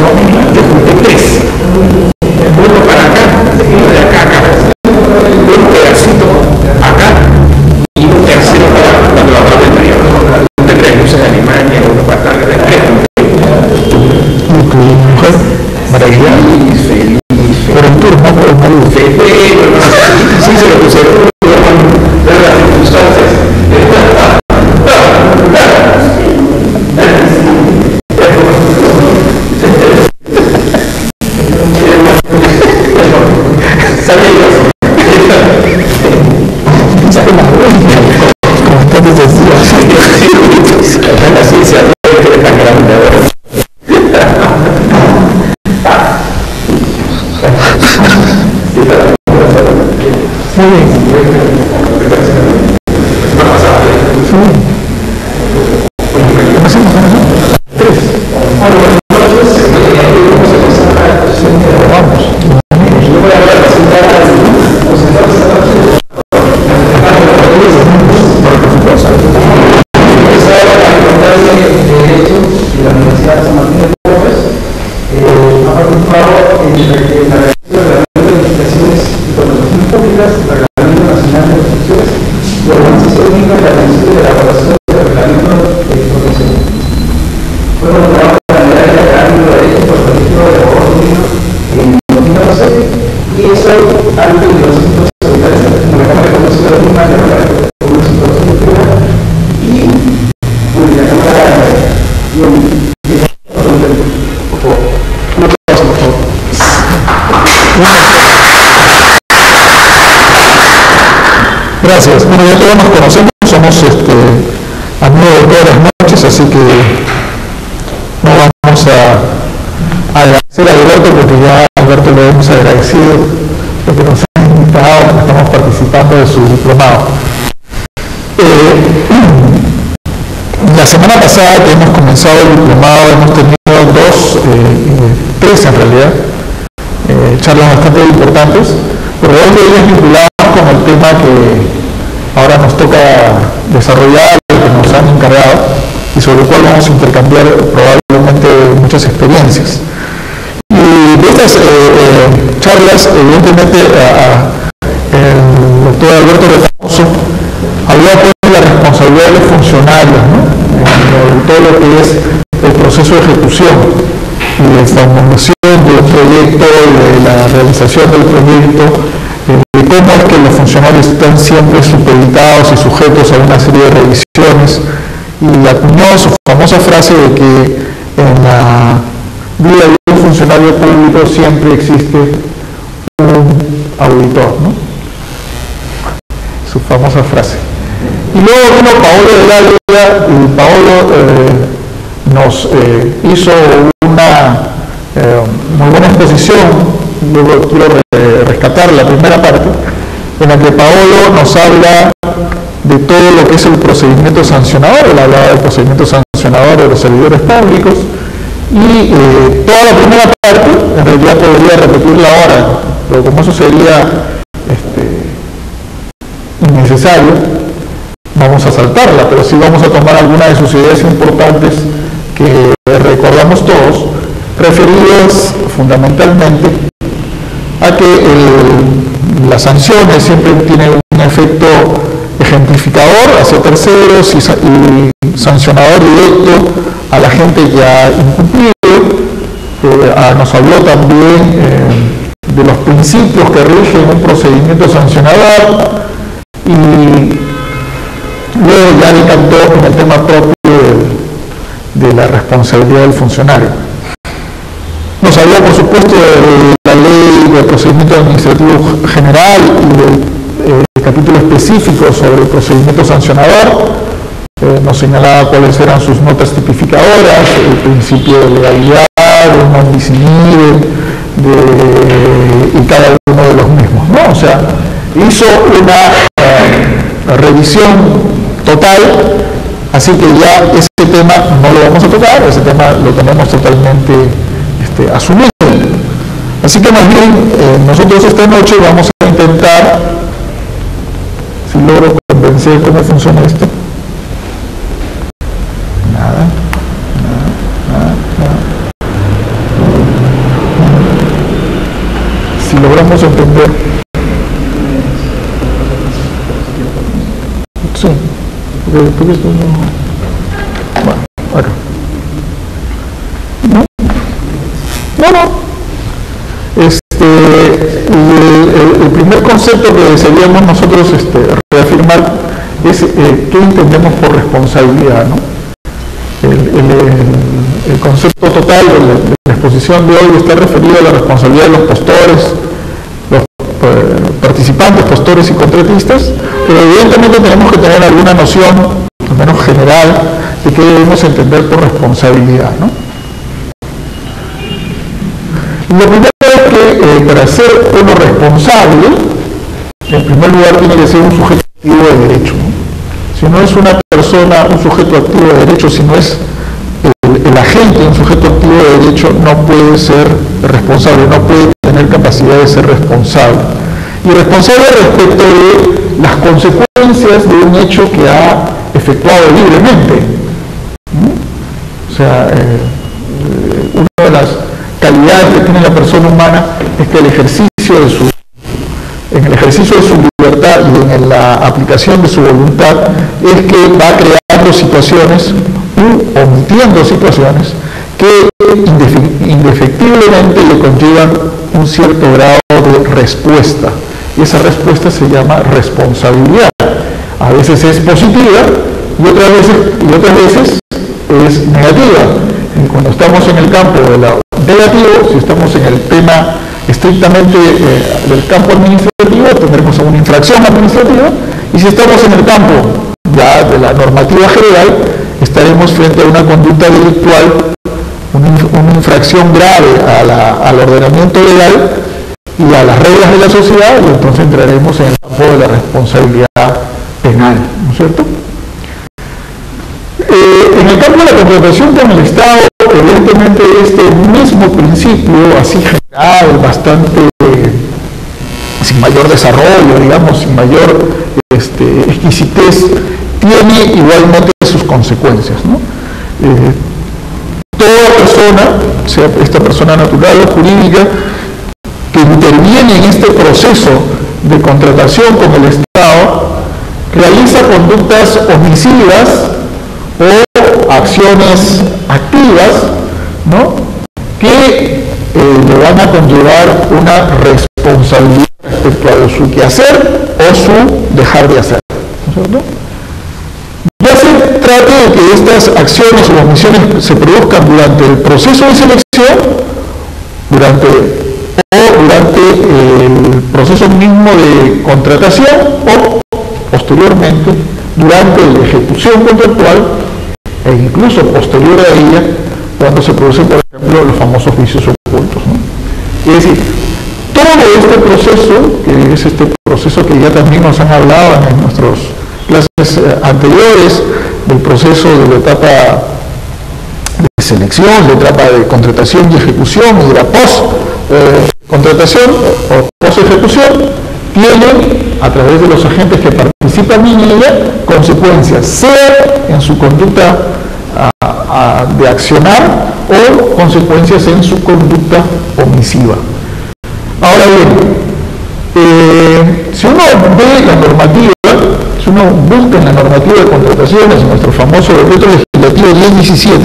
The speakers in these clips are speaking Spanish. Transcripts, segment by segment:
yo junté 3. Uno para acá, uno de acá a acá. Un pedacito acá y un tercero para cuando lo abro del río. De 3 luces de Alemania, uno para acá, de 3. Mujer maravillosa. Feliz. Por el turno, por el marido. Sí, se lo puse. Gracias. Bueno, ya todos nos conocemos, somos amigos de todas las noches, así que no vamos a agradecer a Alberto porque ya a Alberto le hemos agradecido porque nos ha invitado, que estamos participando de su diplomado. La semana pasada que hemos comenzado el diplomado hemos tenido tres en realidad, charlas bastante importantes, pero dos de ellas vinculadas con el tema que ahora nos toca desarrollar, que nos han encargado y sobre el cual vamos a intercambiar probablemente muchas experiencias. Y de estas charlas, evidentemente, el doctor Alberto Retamoso habló de la responsabilidad de los funcionarios, ¿no? En todo lo que es el proceso de ejecución y de formulación del proyecto y de la realización del proyecto, de cómo es que los funcionarios están siempre supeditados y sujetos a una serie de revisiones, y acuñó su famosa frase de que en la vida de un funcionario público siempre existe un auditor, ¿no? Su famosa frase. Y luego vino Paolo del Águila, y Paolo nos hizo una muy buena exposición. Luego quiero rescatar la primera parte, en la que Paolo nos habla de todo lo que es el procedimiento sancionador. Él hablaba del procedimiento sancionador de los servidores públicos, y toda la primera parte, en realidad podría repetirla ahora, pero como eso sería innecesario, vamos a saltarla, pero sí vamos a tomar algunas de sus ideas importantes que recordamos todos, referidas fundamentalmente a que las sanciones siempre tienen un efecto ejemplificador hacia terceros y sancionador directo a la que ha incumplido. Nos habló también de los principios que rigen un procedimiento sancionador, y luego ya decantó en el tema propio de la responsabilidad del funcionario. Nos habló, por supuesto, de la ley del procedimiento administrativo general y del capítulo específico sobre el procedimiento sancionador. Nos señalaba cuáles eran sus notas tipificadoras, el principio de legalidad, el non bis in idem, y cada uno de los mismos, ¿no? O sea, hizo una revisión total, así que ya ese tema no lo vamos a tocar, ese tema lo tenemos totalmente asumido. Así que más bien nosotros esta noche vamos a intentar, si logro convencer cómo funciona esto. Nada. si logramos entender. Sí, porque esto no... Bueno, acá. ¿No? El primer concepto que desearíamos nosotros reafirmar es qué entendemos por responsabilidad, ¿no? El concepto total de la exposición de hoy está referido a la responsabilidad de los postores, los participantes, postores y contratistas, pero evidentemente tenemos que tener alguna noción, al menos general, de qué debemos entender por responsabilidad, ¿no? Lo primero es que para ser uno responsable, en primer lugar tiene que ser un sujeto activo de derecho, ¿no? Si no es una persona, un sujeto activo de derecho, si no es el agente de un sujeto activo de derecho, no puede ser responsable, no puede tener capacidad de ser responsable. Y responsable respecto de las consecuencias de un hecho que ha efectuado libremente. O sea, una de las calidades que tiene la persona humana es que en el ejercicio de su libertad y en la aplicación de su voluntad es que va creando situaciones u omitiendo situaciones que indefectiblemente le conllevan un cierto grado de respuesta, y esa respuesta se llama responsabilidad. A veces es positiva y otras veces es negativa. Y cuando estamos en el campo de lo negativo, si estamos en el tema estrictamente del campo administrativo, tendremos una infracción administrativa, y si estamos en el campo ya de la normativa general, estaremos frente a una conducta delictual, una infracción grave al ordenamiento legal y a las reglas de la sociedad, y entonces entraremos en el campo de la responsabilidad penal, ¿no es cierto? En el campo de la contratación con el Estado, evidentemente este mismo principio, así general, bastante sin mayor desarrollo, digamos, sin mayor exquisitez, tiene igualmente sus consecuencias, ¿no? Toda persona, sea esta persona natural o jurídica, que interviene en este proceso de contratación con el Estado, realiza conductas omisivas o acciones activas, ¿no?, que le van a conllevar una responsabilidad respecto a su quehacer o su dejar de hacer, ¿no es cierto? Ya se trata de que estas acciones o omisiones se produzcan durante el proceso de selección, durante el proceso mismo de contratación o posteriormente durante la ejecución contractual e incluso posterior a ella cuando se producen, por ejemplo, los famosos vicios ocultos, ¿no? Es decir, todo este proceso, que es este proceso que ya también nos han hablado en nuestras clases anteriores, del proceso de la etapa de selección, la etapa de contratación y ejecución y de la post-contratación o post-ejecución, tiene, a través de los agentes que participan en ella, consecuencias, sea en su conducta de accionar o consecuencias en su conducta omisiva. Ahora bien, si uno ve la normativa, si uno busca en la normativa de contrataciones, en nuestro famoso decreto legislativo 1017,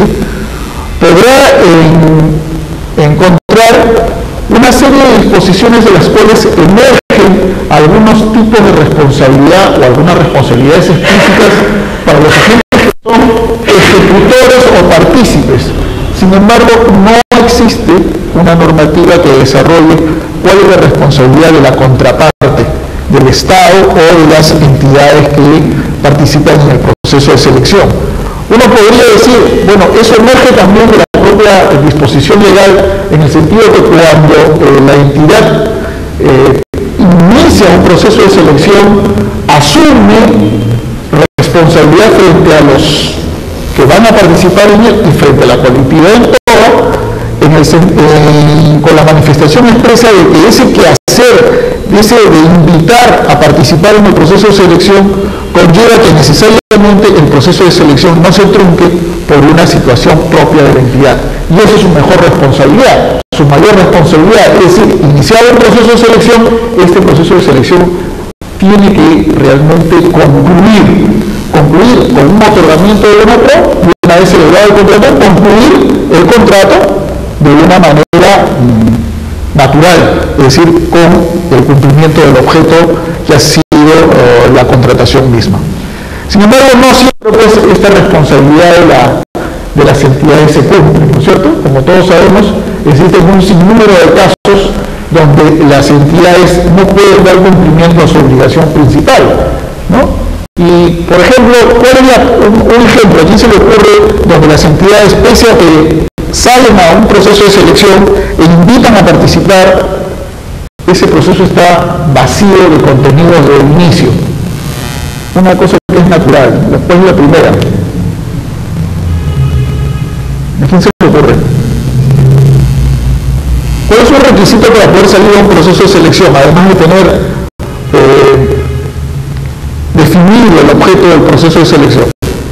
podrá encontrar una serie de disposiciones de las cuales emergen algunos tipos de responsabilidad o algunas responsabilidades explícitas para los agentes que son ejecutores o partícipes. Sin embargo, no existe una normativa que desarrolle cuál es la responsabilidad de la contraparte, del Estado o de las entidades que participan en el proceso de selección. Uno podría decir, bueno, eso emerge también de la propia disposición legal, en el sentido que cuando la entidad inicia un proceso de selección, asume responsabilidad frente a los que van a participar en él y frente a la colectividad en todo, con la manifestación expresa de que ese quehacer, ese de invitar a participar en el proceso de selección, conlleva que necesariamente el proceso de selección no se trunque por una situación propia de la entidad. Y esa es su mejor responsabilidad. Su su mayor responsabilidad, es decir, iniciado un proceso de selección, este proceso de selección tiene que realmente concluir con un otorgamiento de una pro, y una vez celebrado el contrato, concluir el contrato de una manera natural, es decir, con el cumplimiento del objeto que ha sido la contratación misma. Sin embargo, no siempre pues, esta responsabilidad de las entidades se cumple, ¿no es cierto? Como todos sabemos, existen un sinnúmero de casos donde las entidades no pueden dar cumplimiento a su obligación principal, ¿no? Y, por ejemplo, ¿cuál es un ejemplo? ¿A quién se le ocurre donde las entidades, pese a que salen a un proceso de selección e invitan a participar, ese proceso está vacío de contenido desde el inicio? Una cosa que es natural, después la primera. ¿A quién se le ocurre? ¿Cuál es un requisito para poder salir a un proceso de selección? Además de tener definido el objeto del proceso de selección.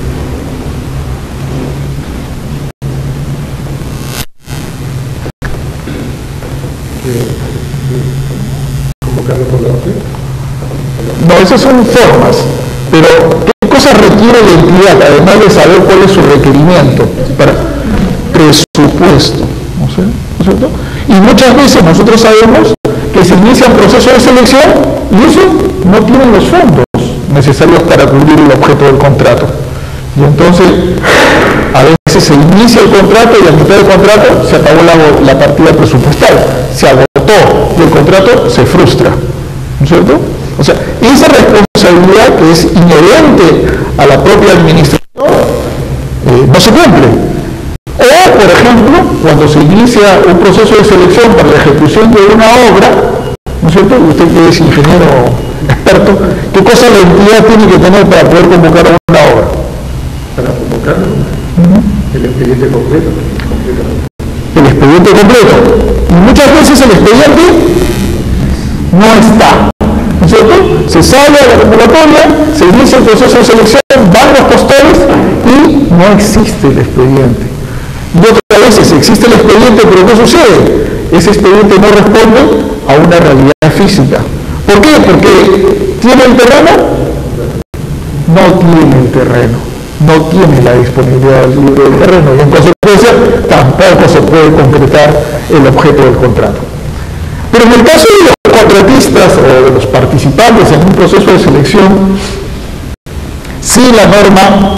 ¿Convocarlo por la orden? No, esas son formas, pero ¿qué cosas requiere la entidad, además de saber cuál es su requerimiento? Para presupuesto, ¿no es cierto? Y muchas veces nosotros sabemos que se inicia un proceso de selección y eso no tienen los fondos necesarios para cubrir el objeto del contrato. Y entonces, a veces se inicia el contrato y a mitad del contrato se acabó la partida presupuestal, se agotó y el contrato se frustra, ¿no es cierto? O sea, esa responsabilidad que es inherente a la propia administración no se cumple. O, por ejemplo, cuando se inicia un proceso de selección para la ejecución de una obra, ¿no es cierto? Usted que es ingeniero experto, ¿qué cosa la entidad tiene que tener para poder convocar una obra? Para convocarlo, el expediente completo. El expediente completo. Y muchas veces el expediente no está, ¿no es cierto? Se sale a la convocatoria, se inicia el proceso de selección, van los postores y no existe el expediente. Y otras veces existe el expediente, pero ¿qué sucede? Ese expediente no responde a una realidad física. ¿Por qué? Porque ¿tiene el terreno? No tiene el terreno, no tiene la disponibilidad del terreno y en consecuencia tampoco se puede concretar el objeto del contrato. Pero en el caso de los contratistas o de los participantes en un proceso de selección, sí la norma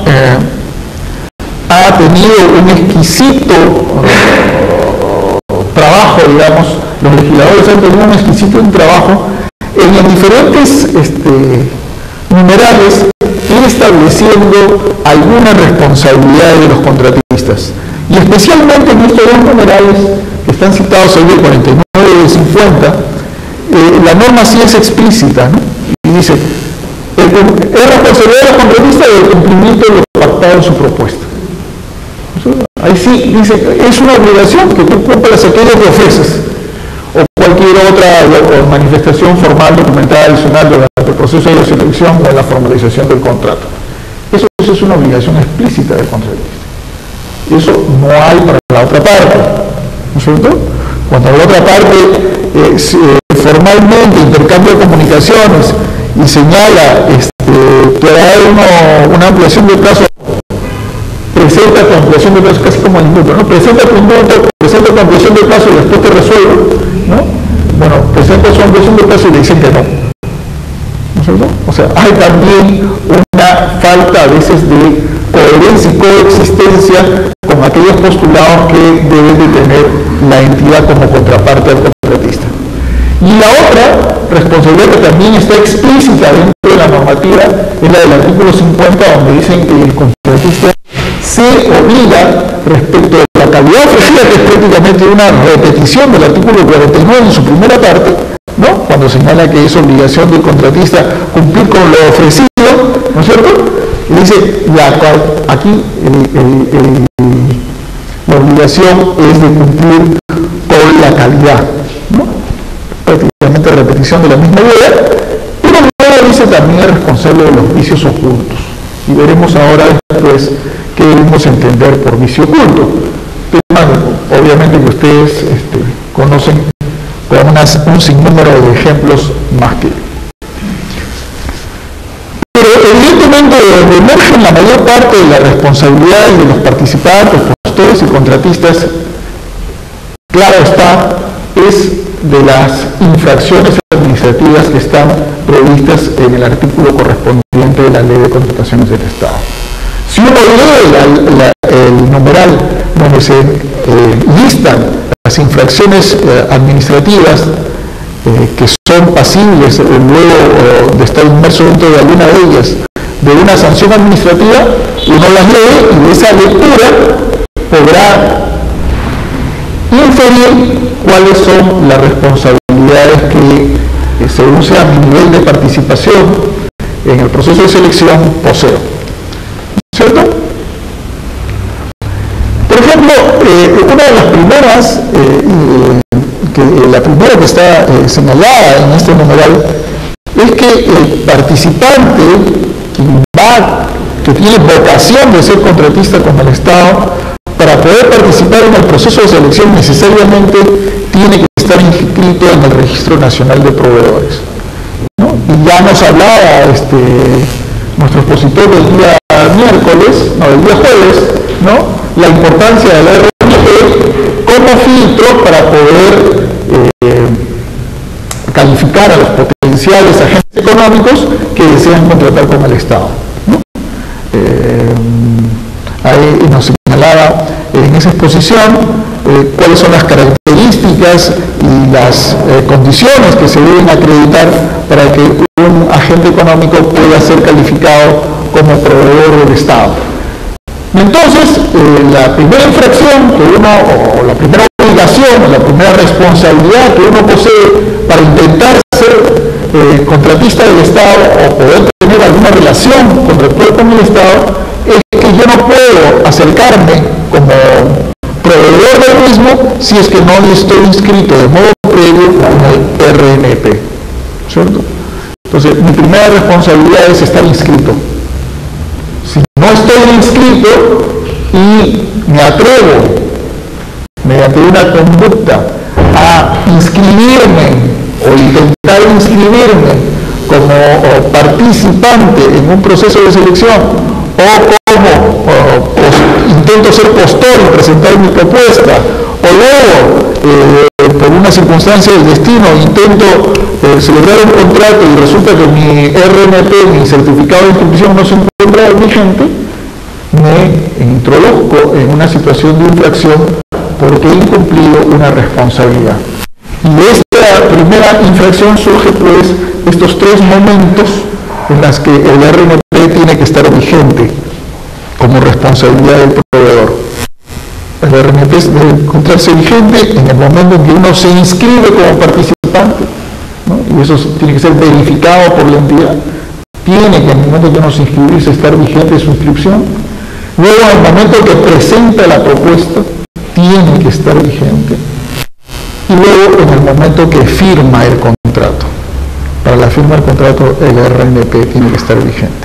ha tenido un exquisito trabajo, digamos, los legisladores han tenido un exquisito trabajo en los diferentes numerales, ir estableciendo algunas responsabilidades de los contratistas. Y especialmente en estos dos numerales que están citados ahí, el 49 y el 50, la norma sí es explícita, ¿no? Y dice, es responsabilidad de los contratistas del cumplimiento de lo pactado en su propuesta. Ahí sí dice, es una obligación que tú cumplas aquello que ofreces, o cualquier otra manifestación formal, documentada, adicional durante el proceso de selección o la formalización del contrato. Eso es una obligación explícita del contratista. Eso no hay para la otra parte, ¿no es cierto? Cuando la otra parte formalmente intercambia comunicaciones y señala que hay una ampliación de plazo, presenta tu ampliación de plazo, casi como el indulto, ¿no? Presenta tu ampliación de plazo y después te resuelve, ¿no? Bueno, presenta su ampliación de plazo y le dicen que no. ¿No es cierto? O sea, hay también una falta a veces de coherencia y coexistencia con aquellos postulados que debe de tener la entidad como contraparte al contratista. Y la otra responsabilidad que también está explícita dentro de la normativa es la del artículo 50, donde dicen que el contratista se obliga respecto de la calidad ofrecida, que es prácticamente una repetición del artículo 49 en su primera parte, ¿no? Cuando señala que es obligación del contratista cumplir con lo ofrecido, ¿no es cierto? Y dice, aquí la obligación es de cumplir con la calidad, ¿no? Prácticamente repetición de la misma idea, pero luego dice también es responsable de los vicios ocultos. Y veremos ahora después qué debemos entender por vicio oculto. Obviamente que ustedes conocen con un sinnúmero de ejemplos más que. Pero evidentemente donde emergen la mayor parte de la responsabilidad de los participantes, postores y contratistas, claro está, es de las infracciones administrativas que están previstas en el artículo correspondiente de la Ley de Contrataciones del Estado. Si uno lee el numeral donde se listan las infracciones administrativas que son pasibles luego de estar inmerso dentro de alguna de ellas de una sanción administrativa, uno las lee y de esa lectura podrá inferir cuáles son las responsabilidades que según sea mi nivel de participación en el proceso de selección poseo. ¿Cierto? Por ejemplo, una de las primeras, la primera que está señalada en este numeral, es que el participante que tiene vocación de ser contratista con el Estado, para poder participar en el proceso de selección necesariamente tiene que estar inscrito en el Registro Nacional de Proveedores, ¿no? Y ya nos hablaba nuestro expositor del día jueves, ¿no? La importancia de la RNP como filtro para poder calificar a los potenciales agentes económicos que desean contratar con el Estado, ¿no? Ahí nos señalaba en esa exposición cuáles son las características y las condiciones que se deben acreditar para que un agente económico pueda ser calificado como proveedor del Estado. Entonces, la primera infracción que uno, o la primera obligación, o la primera responsabilidad que uno posee para intentar ser contratista del Estado o poder tener alguna relación contractual con el Estado es que yo no puedo acercarme como proveedor del mismo si es que no estoy inscrito de modo previo en el RNP, ¿cierto? Entonces, mi primera responsabilidad es estar inscrito. Si no estoy inscrito y me atrevo, mediante una conducta, a inscribirme o intentar inscribirme como participante en un proceso de selección o como intento ser postor y presentar mi propuesta, o luego por una circunstancia del destino intento celebrar un contrato y resulta que mi RNP, mi certificado de inscripción no se encuentra vigente, me introduzco en una situación de infracción porque he incumplido una responsabilidad. Y de esta primera infracción surge pues estos tres momentos en los que el RNP tiene que estar vigente como responsabilidad del proveedor. El RNP debe encontrarse vigente en el momento en que uno se inscribe como participante, ¿no? Y eso tiene que ser verificado por la entidad. Tiene que en el momento en que uno se inscribirse estar vigente su inscripción. Luego, en el momento que presenta la propuesta, tiene que estar vigente. Y luego, en el momento que firma el contrato. Para la firma del contrato, el RNP tiene que estar vigente.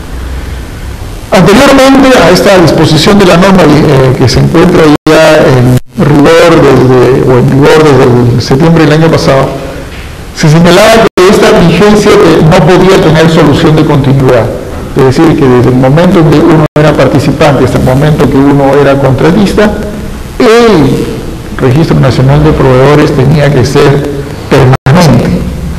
Anteriormente a esta disposición de la norma que se encuentra ya en vigor desde septiembre del año pasado, se señalaba que esta vigencia no podía tener solución de continuidad. Es decir, que desde el momento en que uno era participante hasta el momento que uno era contratista, el Registro Nacional de Proveedores tenía que ser permanente.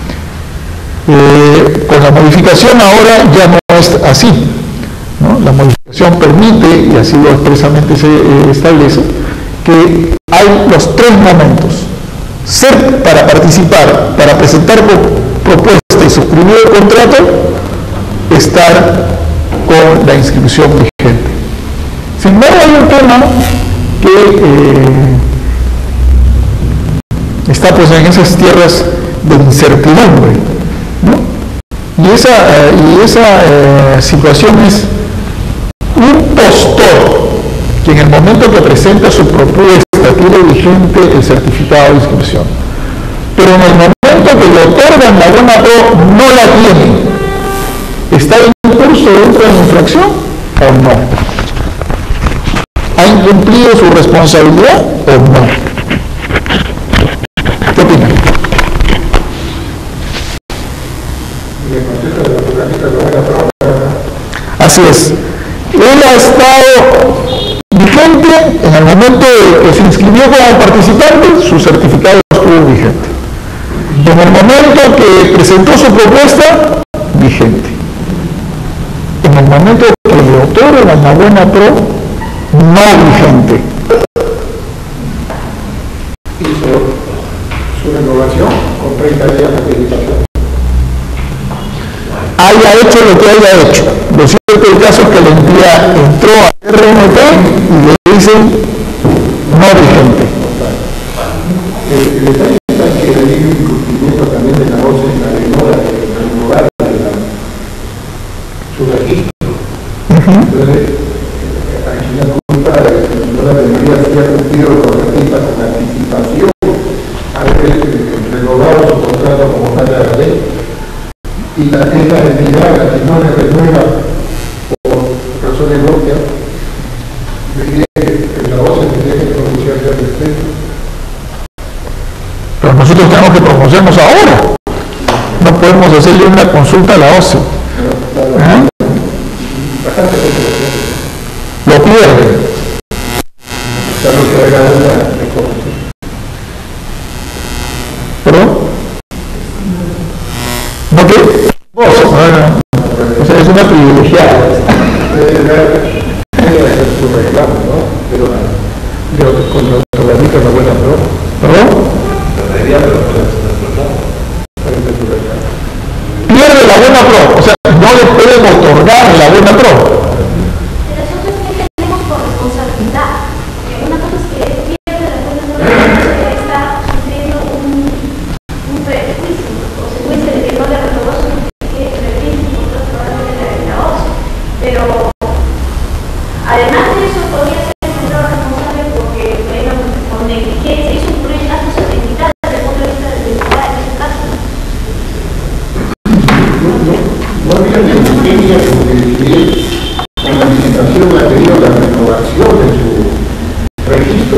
Con la modificación ahora ya no es así, ¿no? La modificación permite, y así lo expresamente se establece, que hay los tres momentos: ser para participar, para presentar propuesta y suscribir el contrato, estar con la inscripción vigente. Sin embargo, hay un tema que está pues en esas tierras de incertidumbre, ¿no? Y esa situación es un postor que en el momento que presenta su propuesta tiene vigente el certificado de inscripción, pero en el momento que le otorgan la buena pro no la tiene. ¿Está en curso dentro de la infracción o no? ¿Ha incumplido su responsabilidad o no? Así es. Él ha estado vigente en el momento que se inscribió como participante, su certificado estuvo vigente. En el momento que presentó su propuesta, vigente. En el momento que le otorgan la buena pro, no vigente. Hizo su renovación con 30 días de habilitación. Haya hecho lo que haya hecho. Lo cierto del caso es que la entidad entró a RNP y le dicen no vigente. El detalle está en que hay un incumplimiento también de la OCE en la renovar su registro. Entonces, aquí la culpa de la señora debería haber cumplido con el registro con anticipación, haber renovado su contrato como tal de la ley. Y esta entidad, la que no le renueva por razones propias, diría que la OCE tendría que pronunciarse al respecto. Pero nosotros tenemos que pronunciarnos ahora. No podemos hacerle una consulta a la OCE. Lo pierde. ¿Perdón? ¿No qué? Vos. O sea, es una privilegiada. Su reclamo, ¿no? Pero con los organismos no buena prueba. ¿Perdón? Pierde la buena pro, o sea, no le pueden otorgar la buena pro. Pero nosotros que tenemos por responsabilidad, porque una cosa es que pierde la buena pro, que está sufriendo un prejuicio, consecuencia de que no le renovó su registro por otros programas de la OCE. Pero además de eso podría ser encontrado responsable porque con negligencia hizo un proyecto de identidad desde el punto de vista de la identidad en este caso. No había negligencia porque con la licitación ha tenido la renovación de su registro,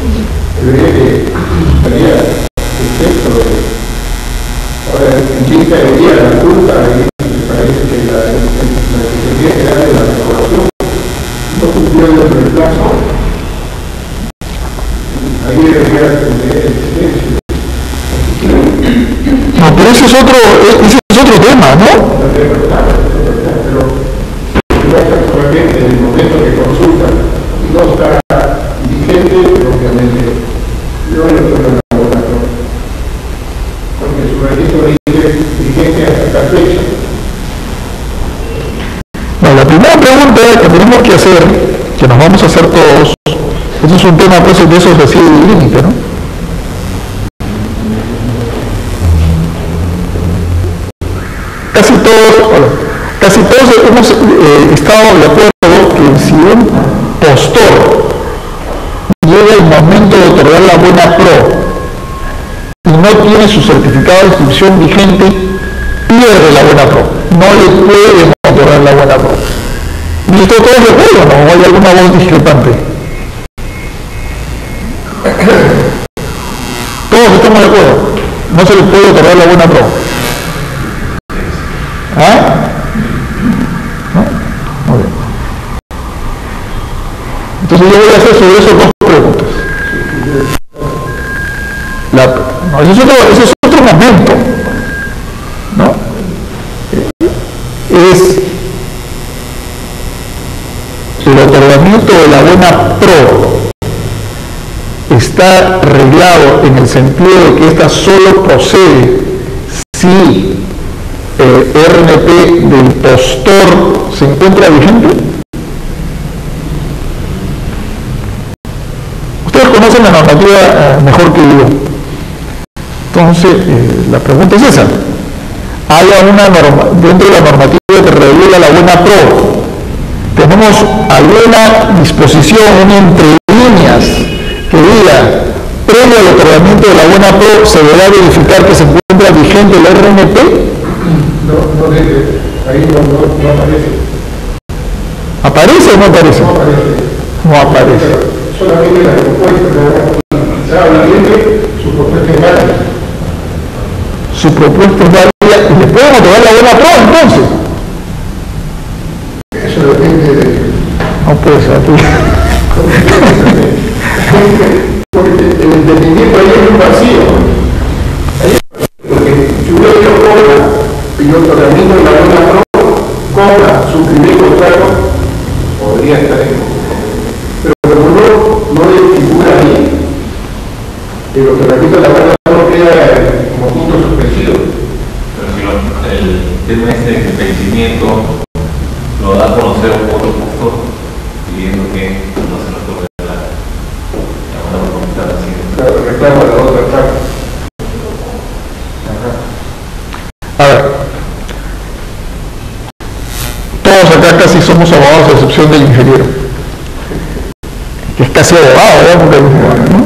debería el texto de ahora en quién caería la culpa y me parece que la Secretaría General de la Renovación no cumplió el plazo. Ahí debería tener el silencio. No, pero ese es otro tema, ¿no? Pero actualmente en el momento que consulta no está vigente, obviamente no hay otro laboratorio, porque su registro dice vigente hasta tal fecha. Bueno, la primera pregunta que tenemos que hacer, que nos vamos a hacer todos, eso es un tema pues, de esos residuos de límite, ¿no? Casi todos hemos estado de acuerdo que si un postor llega el momento de otorgar la buena pro y no tiene su certificado de inscripción vigente, pierde la buena pro. No le pueden otorgar la buena pro. ¿Y esto todos de acuerdo o no? ¿O hay alguna voz discrepante? Todos estamos de acuerdo. No se le puede otorgar la buena pro. ¿Ah? ¿No? Muy bien. Entonces yo voy a hacer sobre eso dos preguntas. Ese es otro momento, ¿no? Es el otorgamiento de la buena pro está arreglado en el sentido de que ésta solo procede si el RNP del postor se encuentra vigente. Ustedes conocen la normativa mejor que yo. Entonces, la pregunta es esa. ¿Hay una norma dentro de la normativa que regula la buena pro? ¿Tenemos alguna disposición, una entre líneas que diga, previo al otorgamiento de la buena pro, se deberá verificar que se encuentra vigente el RNP? No debe, ahí no aparece. ¿Aparece o no aparece? No aparece. No aparece. Solamente la propuesta, se habla de su propuesta es válida. Su propuesta es válida y le pueden otorgar la buena pro entonces. Eso es lo pues a ti. Porque el entendimiento ahí es un vacío. Porque si uno dio cobra y el otorgamiento de la buena pro cobra su primer contrato, podría estar en pero como no le figura ahí, el otorgamiento de la buena pro queda como punto suspensivo. Pero si el tema de impedimento lo da a conocer otro postor pidiendo que no se lo toque la buena voluntad así. Claro, reclama la otra parte. A ver, todos acá casi somos abogados a excepción del ingeniero, que es casi abogado, ¿no? Porque, ¿no?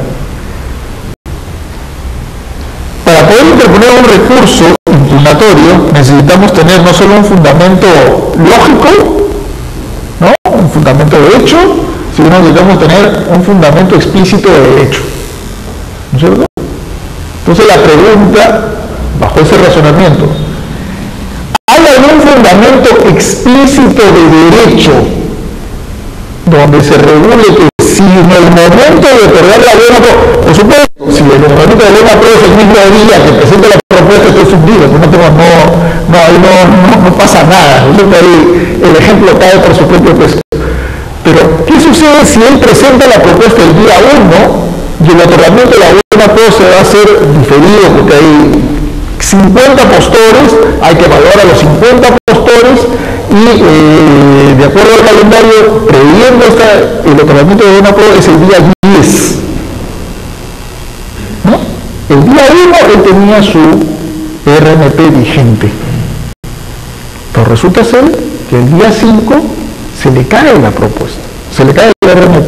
Para poder interponer un recurso impugnatorio necesitamos tener no solo un fundamento lógico, ¿no? Un fundamento de hecho, sino necesitamos tener un fundamento explícito de derecho, ¿no es cierto? Entonces la pregunta, bajo ese razonamiento, ¿hay algún fundamento explícito de derecho donde se regule que si en el momento de otorgar la buena pro, por supuesto, si en el momento de la buena pro es el mismo día que presenta la propuesta, estoy fundido, no pasa nada, el ejemplo cae por su propio peso. Pero, ¿qué sucede si él presenta la propuesta el día 1 y el otorgamiento de la buena pro se va a hacer diferido porque hay 50 postores, hay que evaluar a los 50 postores y de acuerdo al calendario, previendo el otorgamiento de buena pro es el día 10. ¿No? El día 1 él tenía su RMP vigente. Pero resulta ser que el día 5 se le cae la propuesta, se le cae el RMP.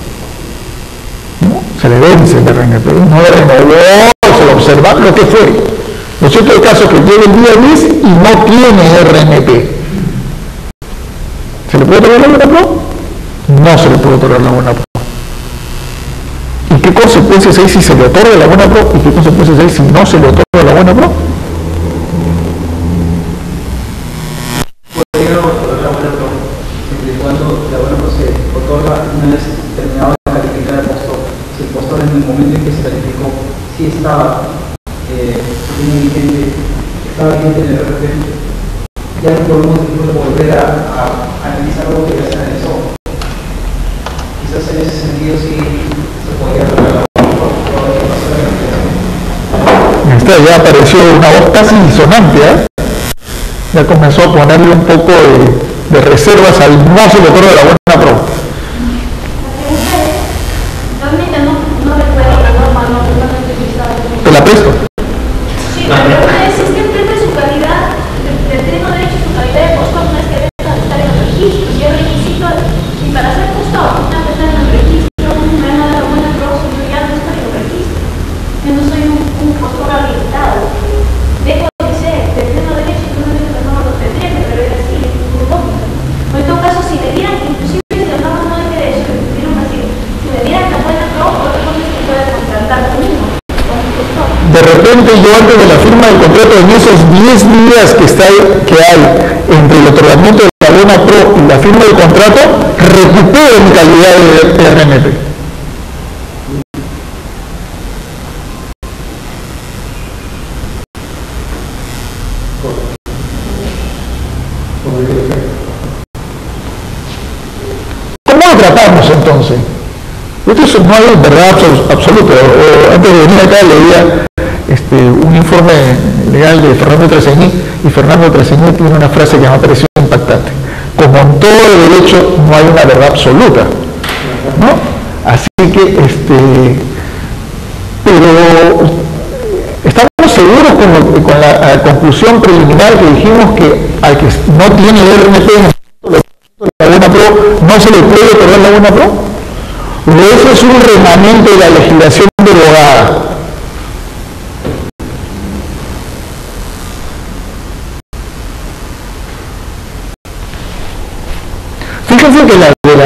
¿No? Se le vence el RMP, no le renovó, se lo observa, lo que fue. Lo cierto del caso es que llega el día 10 y no tiene RMP. ¿Se le puede otorgar la buena pro? No se le puede otorgar la buena pro. ¿Y qué consecuencias hay si se le otorga la buena pro? ¿Y qué consecuencias hay si no se le otorga la buena pro? Puede llegar a otorgar la buena pro, siempre y cuando la buena pro se otorga una vez terminado de calificar al postor. Si el postor en el momento en que se calificó, sí estaba vigente en el RP, ya no podemos volver a analizar algo que ya se analizó. Quizás en ese sentido sí se podría hablar Ya apareció una voz casi disonante, ¿eh? Ya comenzó a ponerle un poco de reservas al no se le otorga la buena pro. Realmente no recuerdo la norma, no he utilizado. Te la presto. Sí, la pregunta es si siempre su calidad, tengo derecho a su calidad de postor, no es que deba estar en el registro, si es requisito, y para ser postor, una vez estar en el registro, me van a dar la buena pro, yo ya no estoy en el registro. Yo no soy un postor habilitado. Dejo de ser, tengo derecho, no lo tendría, pero es así, es muy lógico. En todo caso, si me dieran, inclusive si hablamos no de derecho, que me pidieron así, si me dieran la buena pro, otra cosa es que pueda contratar conmigo. De repente yo antes de la firma del contrato, en esos 10 días que hay entre el otorgamiento de la buena pro y la firma del contrato, recupero mi calidad de RMP. ¿Cómo lo tratamos entonces? Esto no hay verdad absoluta. Antes de venir acá leía un informe legal de Fernando Traseñí, y Fernando Traseñí tiene una frase que me ha parecido impactante. Como en todo el derecho no hay una verdad absoluta, ¿no? Así que, pero estamos seguros con la conclusión preliminar que dijimos que al que no tiene el RMP la buena pro, no se le puede otorgar la buena pro. O eso es un remanente de la legislación derogada. Fíjense que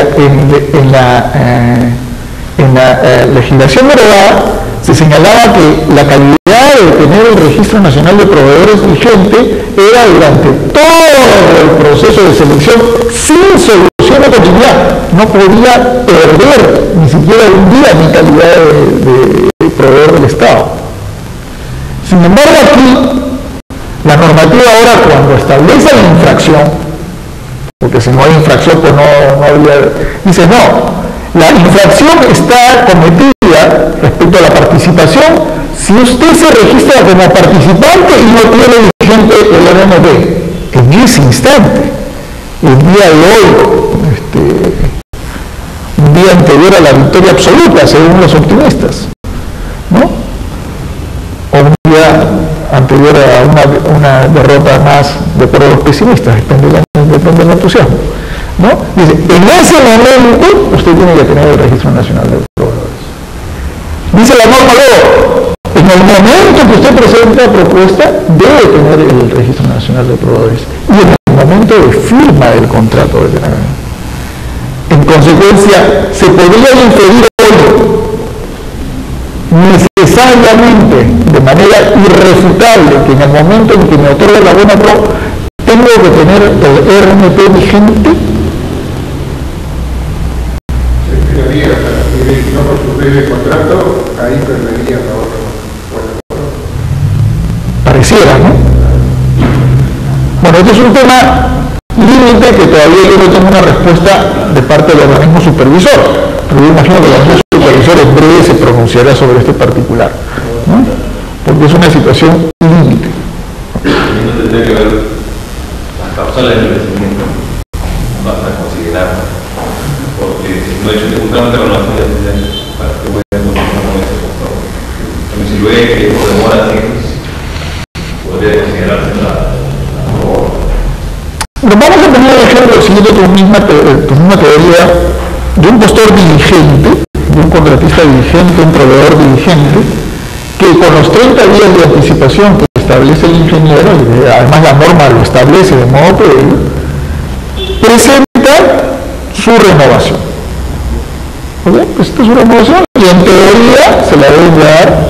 en la legislación derogada se señalaba que la calidad de tener el Registro Nacional de Proveedores vigente era durante todo el proceso de selección sin solución registro de continuidad, no podía perder ni siquiera un día mi calidad de proveedor del Estado. Sin embargo, aquí, la normativa ahora cuando establece la infracción, porque si no hay infracción, pues no habría, dice no, la infracción está cometida respecto a la participación si usted se registra como participante y no tiene vigente el RNP. En ese instante, el día de hoy, un día anterior a la victoria absoluta, según los optimistas, ¿no? O un día anterior a una derrota más de acuerdo a los pesimistas, depende del entusiasmo, ¿no? Dice, en ese momento usted tiene que tener el Registro Nacional de Proveedores. Dice la norma luego, en el momento que usted presenta la propuesta, debe tener el Registro Nacional de Proveedores. Y en el momento de firma del contrato de tener. En consecuencia, se podría inferir hoy necesariamente, de manera irrefutable, que en el momento en que me otorgue la buena pro, tengo que tener el RNP vigente. Se tiraría, si no construye el contrato, ahí perdería la otra. Pareciera, ¿no? Bueno, este es un tema límite que todavía yo no tengo una respuesta de parte del organismo supervisor, pero yo imagino que el organismo supervisor en breve se pronunciará sobre este particular, ¿no? Porque es una situación límite. No tendría que ver las causales del vencimiento, basta considerar, porque no he hecho ningún trámite con la familia para que voy a continuar con ese sector. Pero si lo he que por demora tiempos, podría considerarse la Vamos a poner el ejemplo, siguiendo tu misma teoría, de un postor diligente, de un contratista diligente, un proveedor diligente, que con los 30 días de anticipación que establece el ingeniero, y además la norma lo establece de modo previo, presenta su renovación. ¿Okay? Presenta su renovación y en teoría se la deben dar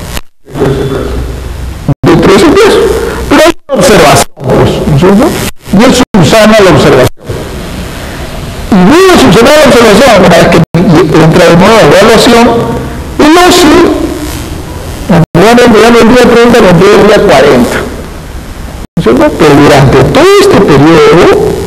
dentro de ese plazo. Pero hay una observación, pues, ¿no es cierto? Y él subsana la observación. Y luego de subsanar la observación, una vez que entra de nuevo a evaluación, el OSI, en lugar de entregarlo el día 30, lo entrega el día 40. ¿No es cierto? Pero durante todo este periodo,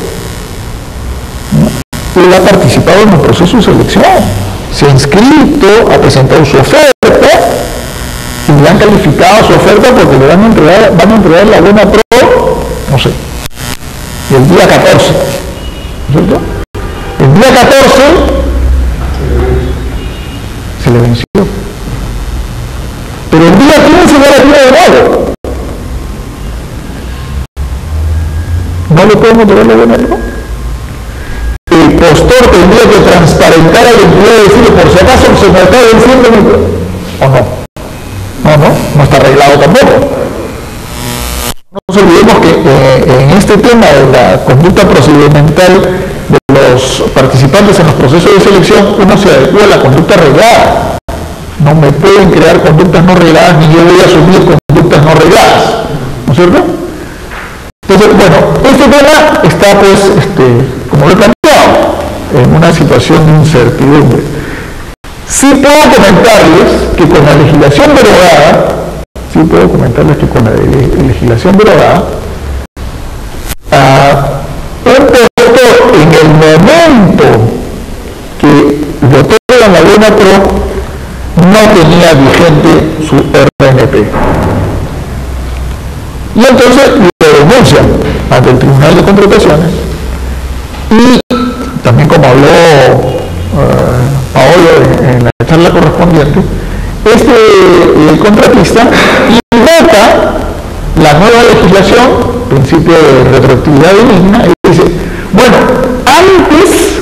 ¿no?, él ha participado en el proceso de selección. Se ha inscrito, ha presentado su oferta, y le han calificado su oferta porque le van a entregar la buena pro, no sé, el día 14, ¿no es cierto? El día 14 se le venció. Pero el día 15 ya la tiene de nuevo. ¿No le podemos entregar la buena pro? El postor tendría que transparentar al empleado y decirle, por si acaso se me está venciendo mi pro. ¿O no? No está arreglado tampoco. No nos olvidemos que en este tema de la conducta procedimental de los participantes en los procesos de selección, uno se adecua a la conducta reglada. No me pueden crear conductas no regladas, ni yo voy a asumir conductas no regladas. ¿No es cierto? Entonces, bueno, este tema está, pues, como lo he planteado, en una situación de incertidumbre. Sí puedo comentarles que con la legislación derogada, un postor en el momento que le otorgan la buena pro no tenía vigente su RNP. Y entonces lo denuncian ante el Tribunal de Contrataciones y también, como habló Paolo en la charla correspondiente, el contratista invoca la nueva legislación, principio de retroactividad benigna, y dice, bueno, antes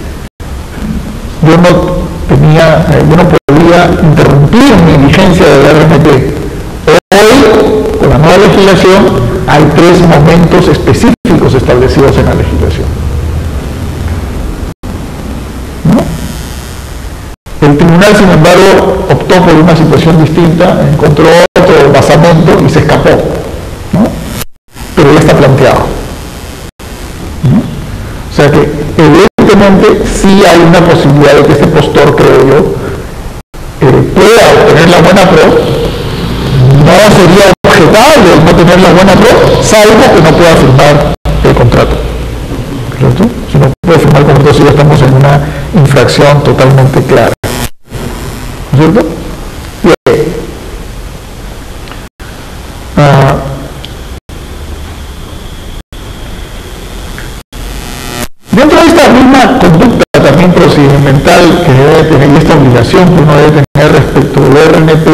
yo no podía interrumpir mi vigencia del RNP. Hoy, con la nueva legislación, hay 3 momentos específicos establecidos en la legislación. El tribunal, sin embargo, optó por una situación distinta, encontró otro basamento y se escapó, ¿no? Pero ya está planteado, ¿no? O sea que, evidentemente, teóricamente sí hay una posibilidad de que este postor, creo yo, pueda obtener la buena pro. No sería objetable el no tener la buena pro, salvo que no pueda firmar el contrato. ¿Cierto? Si no puede firmar el contrato, si ya estamos en una infracción totalmente clara. ¿Cierto? Bien. Dentro de esta misma conducta también procedimental que debe tener, y esta obligación que uno debe tener respecto del RNP,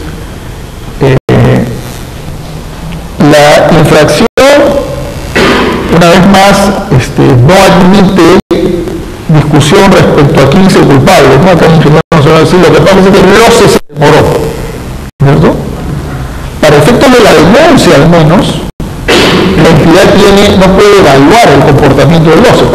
la infracción, una vez más, no admite discusión respecto a quién es el culpable, ¿no? Acá el ingeniero nos va a decir, lo que pasa es que el roce se demoró, ¿cierto? Para efectos de la denuncia, al menos, la entidad no puede evaluar el comportamiento del roce.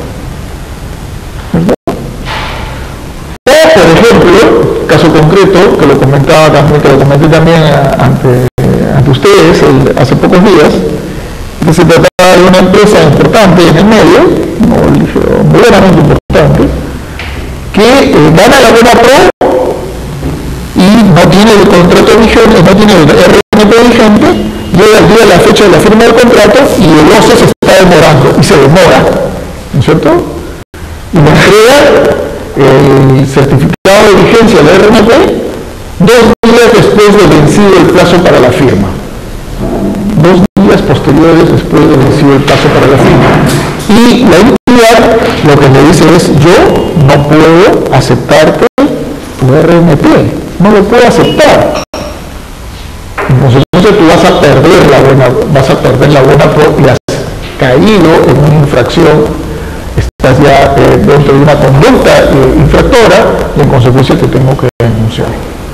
O, por ejemplo, caso concreto, que lo comentaba también, que lo comenté también ante ustedes hace pocos días, que se trataba de una empresa importante en el medio, moderadamente importante, que gana la buena pro y no tiene el contrato vigente, no tiene el RNP vigente, llega el día de la fecha de la firma del contrato y el OCE se está demorando, y se demora, ¿no es cierto? Y le entrega el certificado de vigencia del RNP 2 días después de vencido el plazo para la firma. 2 días posteriores después de vencido el plazo para la firma. Y la entidad lo que le dice es, yo no puedo aceptarte tu RNP, no lo puedo aceptar. Entonces tú vas a perder la buena pro y has caído en una infracción, estás ya dentro de una conducta infractora y en consecuencia te tengo que denunciar.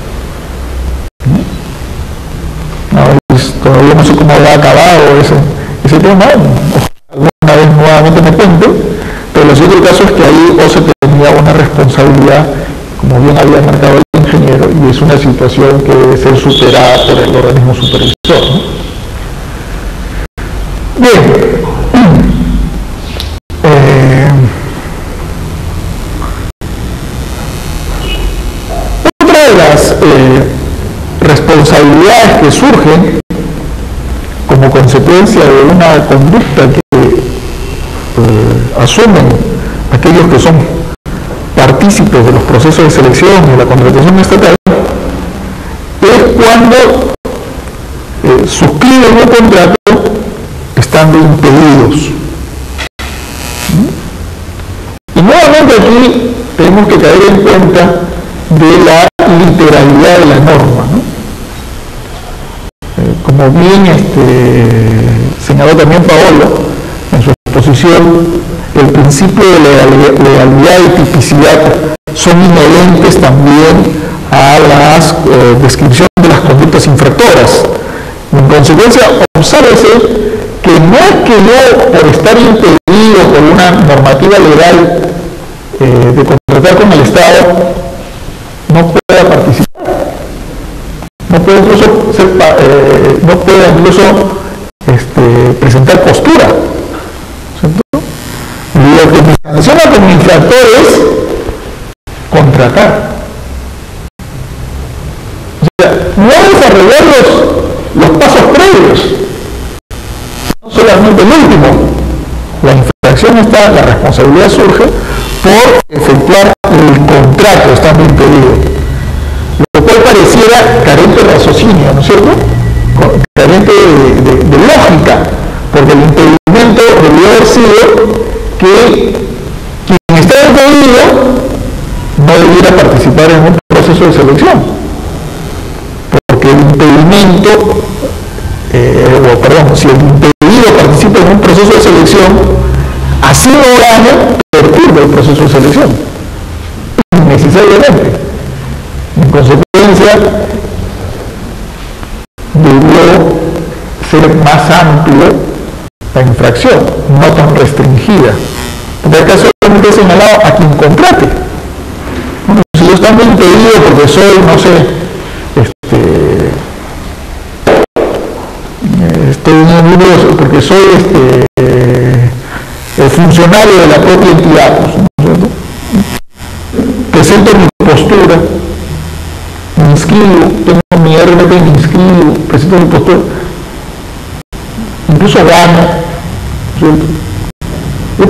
Todavía no sé cómo habrá acabado ese tema, alguna vez nuevamente me cuento, pero lo cierto del caso es que ahí OCE tenía una responsabilidad, como bien había marcado el ingeniero, y es una situación que debe ser superada por el organismo supervisor, ¿no? Bien. Otra de las responsabilidades que surgen como consecuencia de una conducta que asumen aquellos que son partícipes de los procesos de selección y de la contratación estatal es cuando suscriben un contrato estando impedidos. Y nuevamente aquí tenemos que caer en cuenta de la literalidad de la norma, ¿no? Como bien señaló también Paolo en su exposición, el principio de legalidad y tipicidad son inherentes también a la descripción de las conductas infractoras. En consecuencia, obsérvese que no es que yo, por estar impedido por una normativa legal de contratar con el Estado, no pueda participar. No puede incluso presentar postura, ¿cierto? Lo que me sanciona como infractor es contratar. O sea, no desarrollar los pasos previos, no solamente el último. La infracción la responsabilidad surge por efectuar el contrato estando impedido. Lo cual pareciera carente de raciocinio, ¿no es cierto? Carente de lógica, porque el impedimento debió haber sido que quien está impedido no debiera participar en un proceso de selección, porque el impedimento, si el impedido participa en un proceso de selección, así no gana, perturba el proceso de selección, necesariamente. En consecuencia, debió ser más amplio la infracción, no tan restringida. Porque acá solamente he señalado a quien contrate. Bueno, si yo estoy impedido porque soy, no sé, estoy en un libro porque soy el funcionario de la propia entidad, pues, inscribo, tengo mi RNP, me inscribo, presento mi postura, incluso gano, ¿cierto? He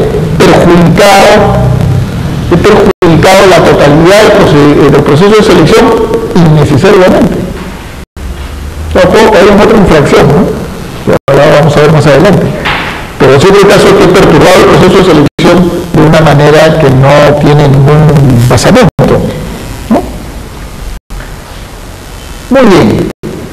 perjudicado la totalidad del proceso de selección innecesariamente. No puedo caer en otra infracción, ¿no? Ahora vamos a ver más adelante. Pero siempre el caso es que he perturbado el proceso de selección de una manera que no tiene ningún basamento, ¿no? Muy bien.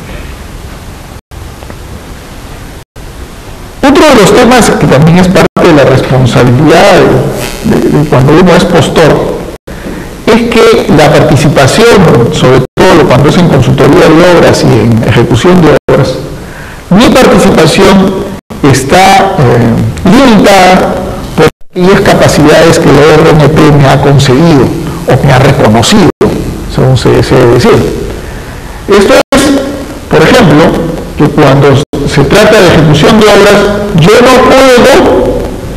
Otro de los temas que también es parte de la responsabilidad de cuando uno es postor es que la participación, sobre todo cuando es en consultoría de obras y en ejecución de obras, mi participación está limitada por aquellas capacidades que la RNP me ha concedido o me ha reconocido, según se desee decir. Esto es, por ejemplo, que cuando se trata de ejecución de obras, yo no puedo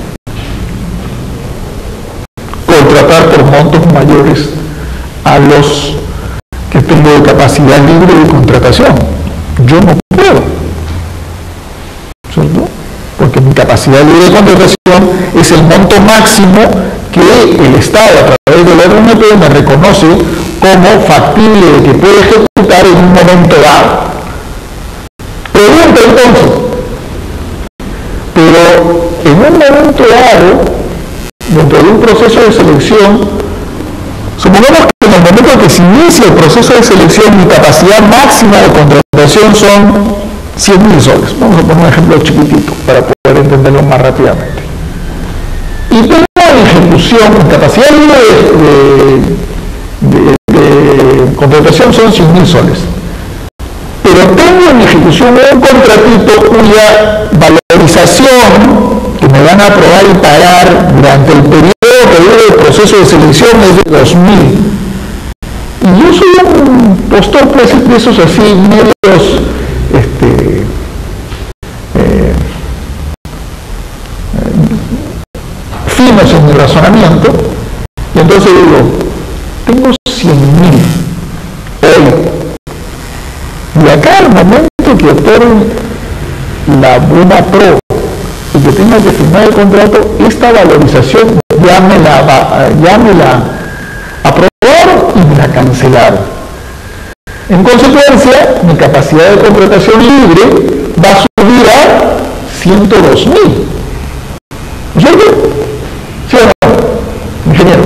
contratar por montos mayores a los que tengo de capacidad libre de contratación. Yo no puedo, ¿cierto? Porque mi capacidad libre de contratación es el monto máximo que el Estado, a través del RNP, me reconoce como factible de que puede ejecutar en un momento dado. Pregunta entonces, pero en un momento dado, dentro de un proceso de selección, supongamos que en el momento que se inicia el proceso de selección, mi capacidad máxima de contratación son 100.000 soles. Vamos a poner un ejemplo chiquitito para poder entenderlo más rápidamente. Y tengo en ejecución, mi capacidad libre de contratación son 100.000 soles. Pero tengo en ejecución un contratito cuya valorización que me van a aprobar y pagar durante el periodo que dure el proceso de selección es de 2.000. Y yo soy un postor, pues, de esos así medios finos en mi razonamiento, y entonces digo, tengo 100.000 hoy. Y acá al momento que otorguen la buena pro y que tenga que firmar el contrato, esta valorización ya me la aprobaron y me la cancelaron. En consecuencia, mi capacidad de contratación libre va a subir a 102.000. ¿Cierto? ¿Sí o no, ingeniero?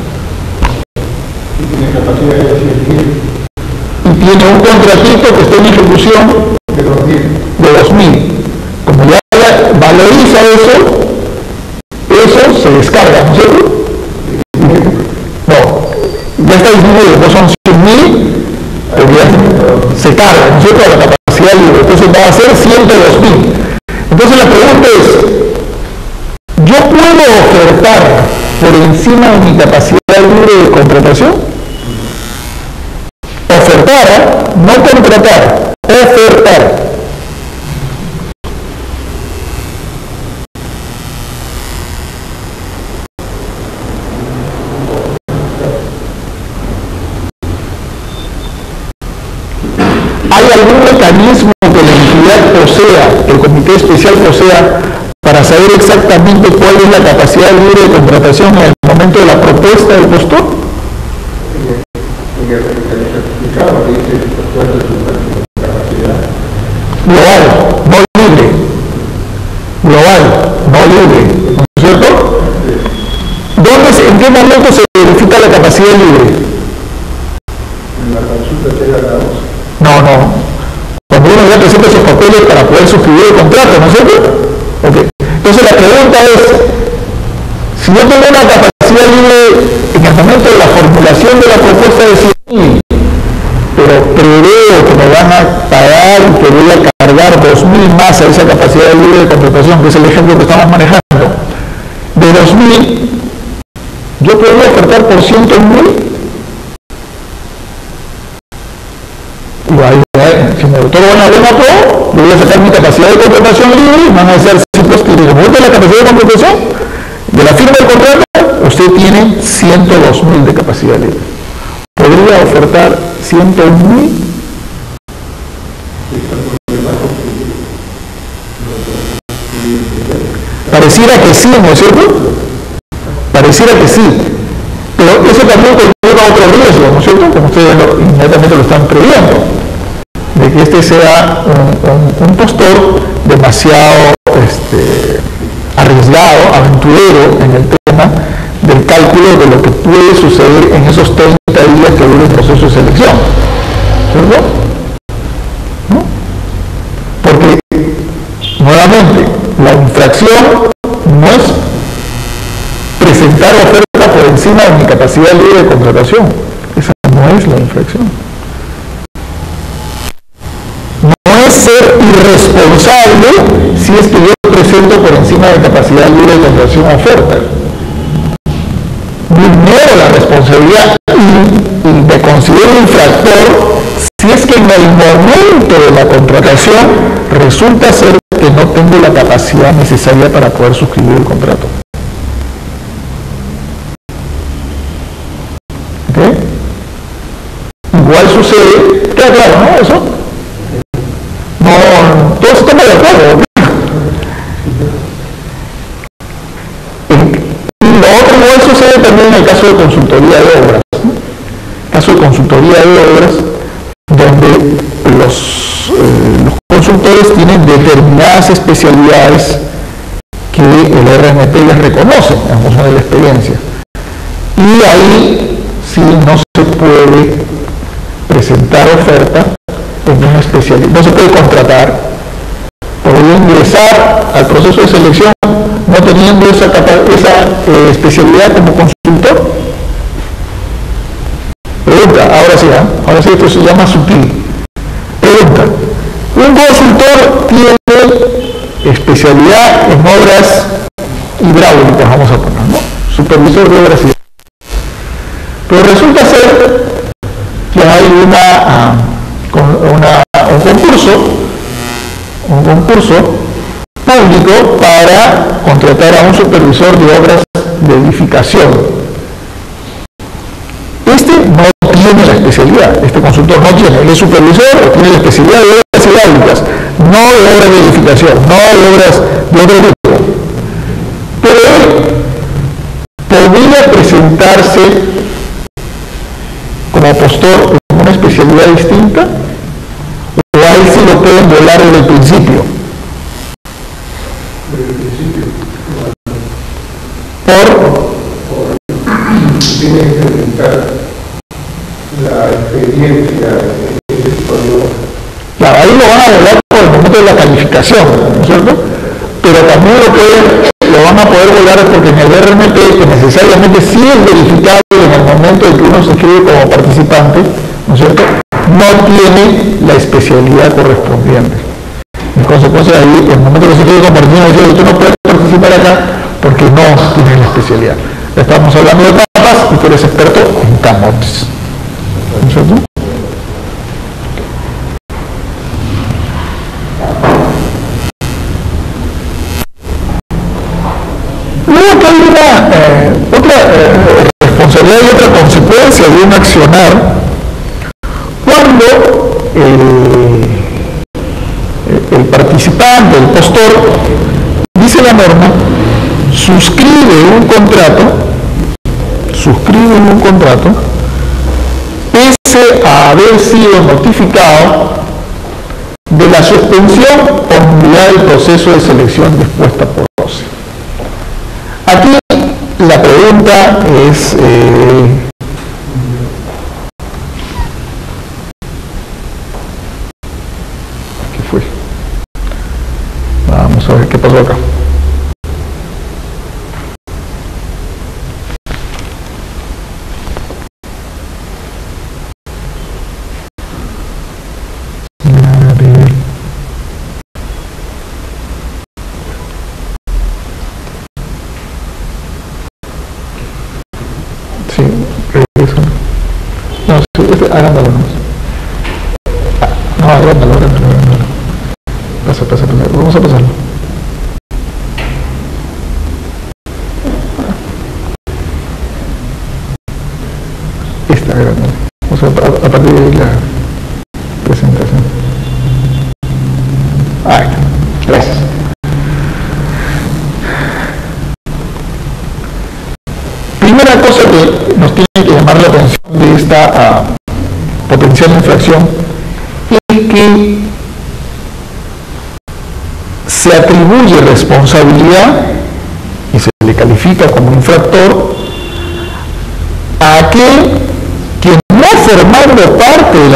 Tiene capacidad de 100.000. Y tiene un contratito que está en ejecución De 2.000. Como ya valoriza eso se descarga, ¿no es cierto? No, ya está disminuido, no son 100.000, pero ya se carga, ¿no es cierto?, la capacidad libre, entonces va a ser 102.000. Entonces la pregunta es, ¿yo puedo ofertar por encima de mi capacidad libre de contratación? Ofertar, no contratar, ofertar. ¿Hay algún mecanismo que la entidad posea, que el comité especial posea, para saber exactamente cuál es la capacidad libre de contratación en el momento de la propuesta del postor? Global, no libre. Global, no libre. ¿No es cierto? ¿En qué momento se verifica la capacidad libre? En la consulta que hagamos. No. Cuando uno ya presenta esos papeles para poder suscribir el contrato, ¿no es cierto? Okay. Entonces la pregunta es, si yo tengo una capacidad libre en el momento de la formulación de la propuesta de 100.000, pero preveo que me van a pagar y que voy a cargar 2.000 más a esa capacidad libre de contratación, que es el ejemplo que estamos manejando, de 2.000, ¿yo podría ofertar por 101.000? Si me otorgo una buena pro, yo voy a sacar mi capacidad de contratación libre y van a ser simples que de la capacidad de contratación de la firma del contrato, usted tiene 102.000 de capacidad libre. ¿Podría podría ofertar 101.000. Pareciera que sí, ¿no es cierto? Pareciera que sí. Pero eso también conlleva otro riesgo, ¿no es cierto? Como ustedes inmediatamente lo están previendo, de que este sea un postor demasiado arriesgado, aventurero en el tema del cálculo de lo que puede suceder en esos 30 días que dura el proceso de selección, ¿cierto? ¿No? Porque, nuevamente, la infracción no es presentar oferta por encima de mi capacidad libre de contratación. Esa no es la infracción. No es ser irresponsable si es que yo presento por encima de capacidad libre de contratación oferta. Primero la responsabilidad y me considero infractor si es que en el momento de la contratación resulta ser que no tengo la capacidad necesaria para poder suscribir el contrato. ¿Okay? Igual sucede, queda claro, ¿no? Eso. No, todos estamos de acuerdo. Y lo otro igual sucede también en el caso de consultoría de obras. ¿No? Caso de consultoría de obras, donde los consultores tienen determinadas especialidades que el RNP les reconoce en función de la experiencia. Y ahí sí no se puede presentar oferta en una especialidad, no se puede contratar, podría ingresar al proceso de selección no teniendo esa especialidad como consultor. Pregunta, ahora sí esto se llama sutil. Pregunta, un consultor tiene especialidad en obras hidráulicas, vamos a poner, ¿no? Supervisor de obras hidráulicas. Pero resulta ser que hay un concurso público para contratar a un supervisor de obras de edificación. Este no tiene la especialidad, este consultor no tiene, él es supervisor, tiene la especialidad de obras hidráulicas, no de obras de edificación, no de obras de otro tipo. Pero él podría presentarse como postor en una especialidad distinta, o ahí sí lo pueden volar desde el principio. Tiene que presentar la experiencia Claro, ahí lo van a volar por el momento de la calificación, ¿no es cierto? Pero también lo van a poder volar porque en el RNP, que necesariamente sí es verificable en el momento en que uno se inscribe como participante, ¿no es cierto?, no tiene la especialidad correspondiente. En consecuencia, ahí, en el momento que se inscribe como participante, usted no puede participar acá porque no tiene la especialidad. Estamos hablando de etapas y tú eres experto en CAMOPS, ¿no es cierto? Luego que hay otra responsabilidad y otra consecuencia de un accionar cuando el participante, el postor, dice la norma, suscribe un contrato pese a haber sido notificado de la suspensión o nulidad del proceso de selección dispuesta por OCE. Aquí la pregunta es ¿qué fue? Vamos a ver qué pasó acá. Sí, eso. No, sí, agrándalo nomás. No, agrándalo. Pasa, vamos a pasarlo. Esta agrándalo. parte de la presentación. Ahí está. Gracias. Primera cosa que nos tiene que llamar la atención de esta potencial infracción es que se atribuye responsabilidad y se le califica como infractor a aquel que no formando parte de la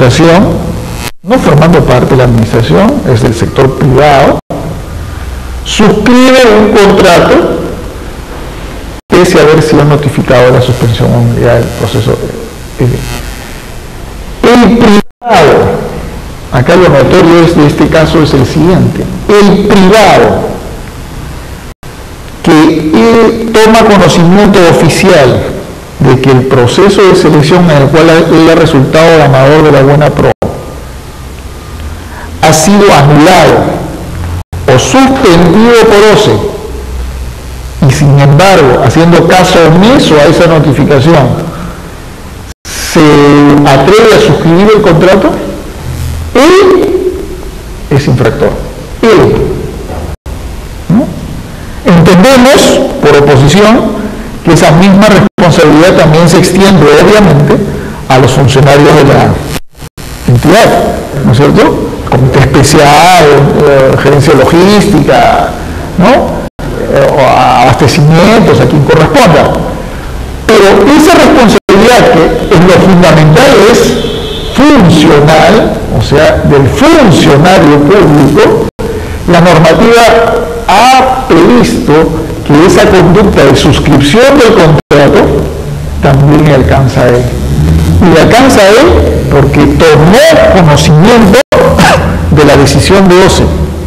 administración, es del sector privado, suscribe un contrato pese a haber sido notificado de la suspensión o nulidad del proceso. El privado, acá lo notorio de este caso es el siguiente: el privado que toma conocimiento oficial de que el proceso de selección en el cual él ha resultado ganador de la buena pro ha sido anulado o suspendido por OCE, y sin embargo, haciendo caso omiso a esa notificación, se atreve a suscribir el contrato, él es infractor. Él. ¿No? Entendemos, por oposición, que esa misma responsabilidad también se extiende, obviamente, a los funcionarios de la entidad, ¿no es cierto? Comité especial, gerencia logística, ¿no? O abastecimientos, a quien corresponda. Pero esa responsabilidad, que en lo fundamental es funcional, o sea, del funcionario público, la normativa ha previsto que esa conducta de suscripción del contrato también le alcanza a él. Y le alcanza a él porque tomó conocimiento de la decisión de OCE.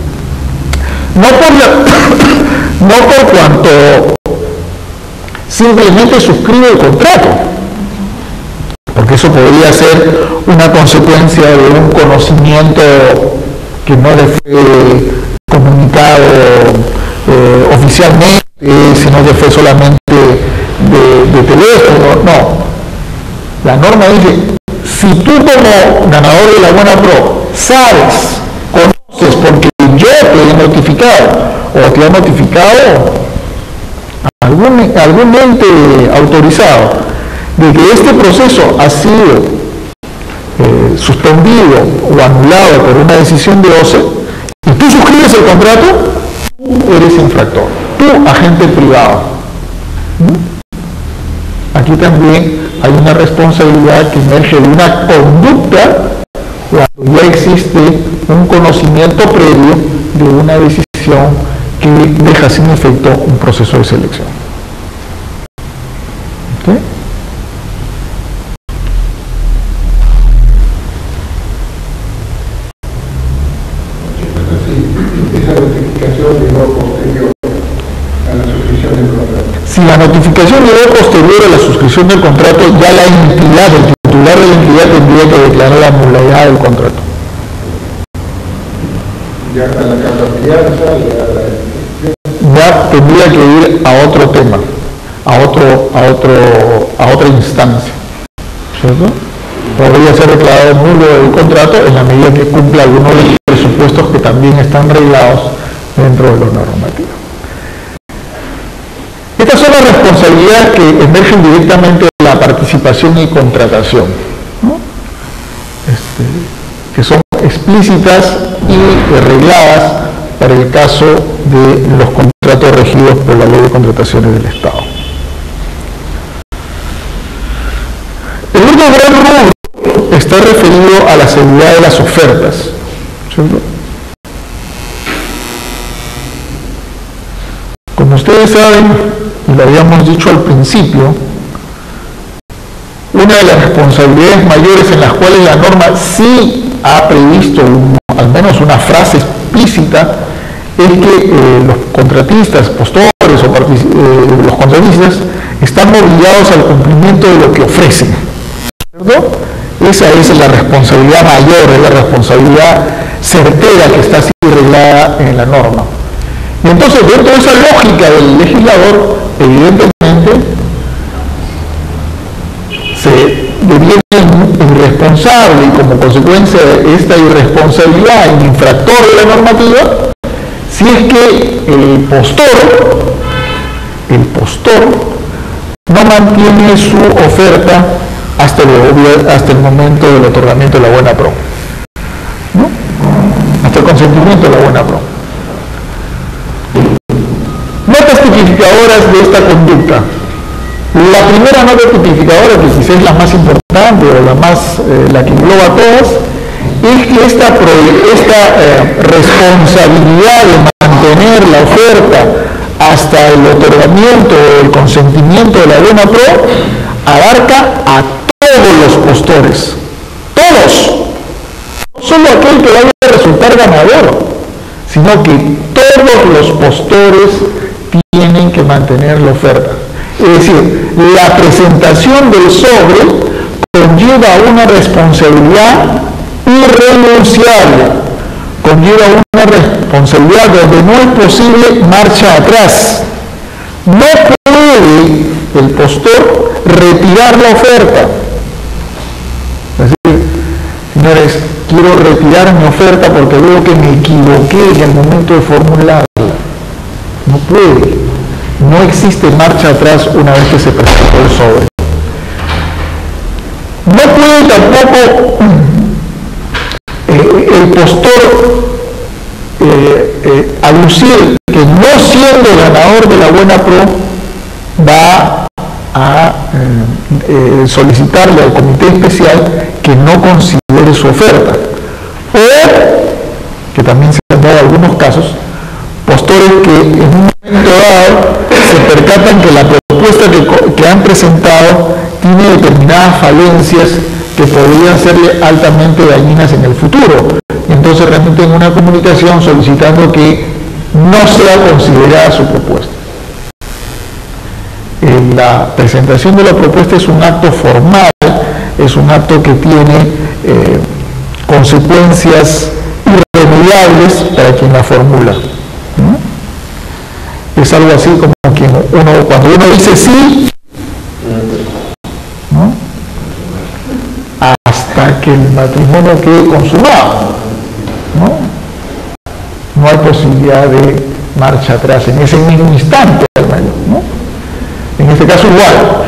No por cuanto simplemente suscribe el contrato, porque eso podría ser una consecuencia de un conocimiento que no le fue comunicado oficialmente, sino que fue solamente de teléfono. No. La norma dice, si tú como ganador de la buena pro sabes, conoces, porque yo te he notificado, o te ha notificado algún ente autorizado, de que este proceso ha sido suspendido o anulado por una decisión de OCE, y tú suscribes el contrato, tú eres infractor, tú agente privado. Aquí también hay una responsabilidad que emerge de una conducta cuando ya existe un conocimiento previo de una decisión que deja sin efecto un proceso de selección. ¿Okay? Esa notificación llegó posterior a la suscripción del contrato. Si la notificación llegó posterior a la suscripción del contrato, ya la entidad, el titular de la entidad tendría que declarar la nulidad del contrato. Ya está la carta ya tendría que ir a otro tema, a otra instancia, ¿cierto? Podría ser declarado nulo el contrato en la medida que cumpla algunos de los presupuestos que también están reglados dentro de lo normativo. Estas son las responsabilidades que emergen directamente de la participación y contratación, ¿no? Que son explícitas y regladas para el caso de los contratos regidos por la Ley de Contrataciones del Estado. El otro gran rubro está referido a la seguridad de las ofertas, ¿cierto? Como ustedes saben, y lo habíamos dicho al principio, una de las responsabilidades mayores en las cuales la norma sí ha previsto al menos una frase explícita es que los contratistas, postores o los contratistas están obligados al cumplimiento de lo que ofrecen, ¿cierto? Esa es la responsabilidad mayor, es la responsabilidad certera que está así reglada en la norma. Y entonces, dentro de esa lógica del legislador, evidentemente, se deviene irresponsable y como consecuencia de esta irresponsabilidad el infractor de la normativa si es que el postor no mantiene su oferta hasta el momento del otorgamiento de la buena pro, ¿no? Hasta el consentimiento de la buena pro. Notas tipificadoras de esta conducta. La primera nota tipificadora, que quizás es la más importante o la que engloba a todas, es que esta responsabilidad de mantener la oferta hasta el otorgamiento o el consentimiento de la buena pro abarca a todos los postores, todos, no solo aquel que vaya a resultar ganador, sino que todos los postores tienen que mantener la oferta. Es decir, la presentación del sobre conlleva una responsabilidad irrenunciable, conlleva una responsabilidad donde no es posible marcha atrás. No puede el postor retirar la oferta. Es decir, señores, quiero retirar mi oferta porque veo que me equivoqué en el momento de formularla. No puede. No existe marcha atrás una vez que se presentó el sobre. No puede tampoco el postor aducir que no siendo ganador de la buena pro va a solicitarle al comité especial que no considere su oferta. O, que también se han dado algunos casos, postores que en un momento dado se percatan que la propuesta que han presentado tiene determinadas falencias que podrían serle altamente dañinas en el futuro. Entonces remiten una comunicación solicitando que no sea considerada su propuesta. La presentación de la propuesta es un acto formal, es un acto que tiene consecuencias irremediables para quien la formula. Es algo así como que cuando uno dice sí, ¿no? Hasta que el matrimonio quede consumado, no hay posibilidad de marcha atrás en ese mismo instante, ¿no? En este caso igual.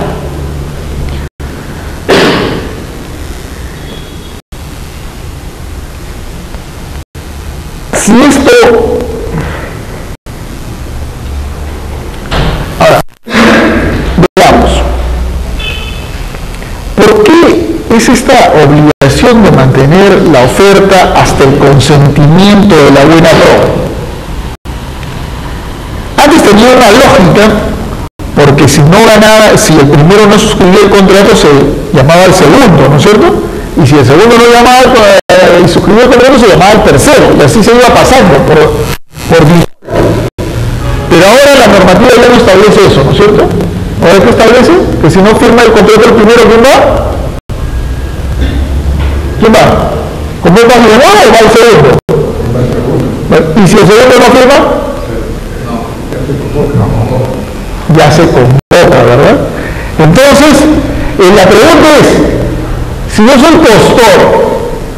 Si esto ahora veamos ¿por qué es esta obligación de mantener la oferta hasta el consentimiento de la buena pro? Antes tenía una lógica, porque si el primero no suscribía el contrato se llamaba el segundo, ¿no es cierto? Y si el segundo no llamaba y suscribió el contrato se llamaba el tercero, y así se iba pasando por pero ahora la normativa ya no establece eso, ¿no es cierto? Ahora que establece que si no firma el contrato el primero, ¿quién va? ¿Quién va? ¿Cómo va el primero o va el segundo? ¿Y si el segundo no firma? Ya se convoca, ¿verdad? Entonces, la pregunta es, si yo soy postor,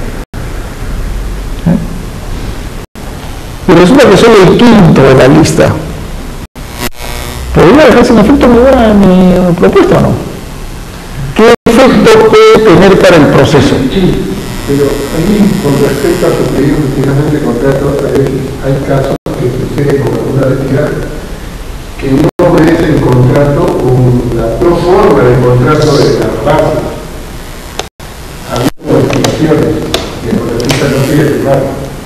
y resulta que soy el quinto de la lista, ¿podría dejar sin efecto mi propuesta o no? ¿Qué efecto puede tener para el proceso? Sí, pero ahí, con respecto a su pedido precisamente contrato, hay casos que suceden con alguna entidad que no obedece el contrato o la proforma del contrato de la base. Hay modificaciones que el contratista no quiere firmar.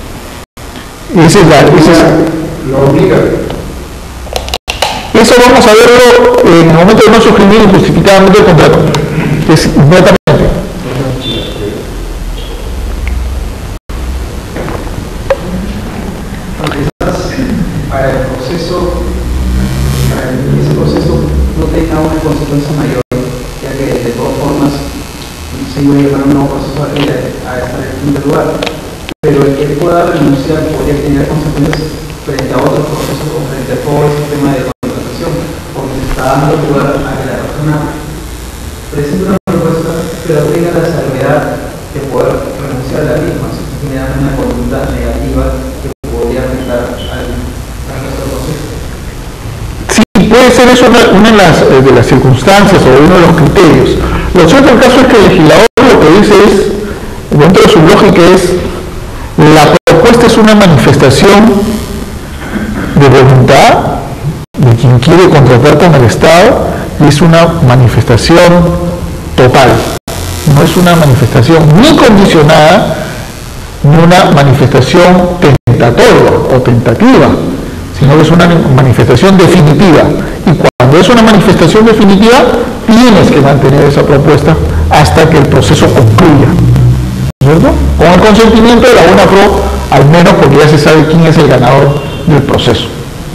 Lo obliga. Eso vamos a verlo en el momento de no suscribir injustificadamente el contrato. Es inmediatamente. Para el proceso, ese proceso no tenga una consecuencia mayor, ya que de todas formas se iba a llevar un nuevo proceso a estar en primer lugar, pero el que pueda renunciar podría tener consecuencias frente a otros procesos o frente a todo el sistema de contratación, porque se está dando lugar a que la persona presente una propuesta, pero tenga la salvedad de poder renunciar a la misma, si generar una conducta negativa que podría afectar al resto del proceso. Sí, puede ser eso una de las circunstancias o uno de los criterios. Lo cierto del caso es que el legislador lo que dice es, dentro de su lógica es, la propuesta es una manifestación de voluntad de quien quiere contratar con el Estado y es una manifestación total. No es una manifestación ni condicionada ni una manifestación tentatoria o tentativa, sino que es una manifestación definitiva. Y cuando es una manifestación definitiva, tienes que mantener esa propuesta hasta que el proceso concluya, ¿cierto? Con el consentimiento de la UNAPRO, al menos porque ya se sabe quién es el ganador del proceso.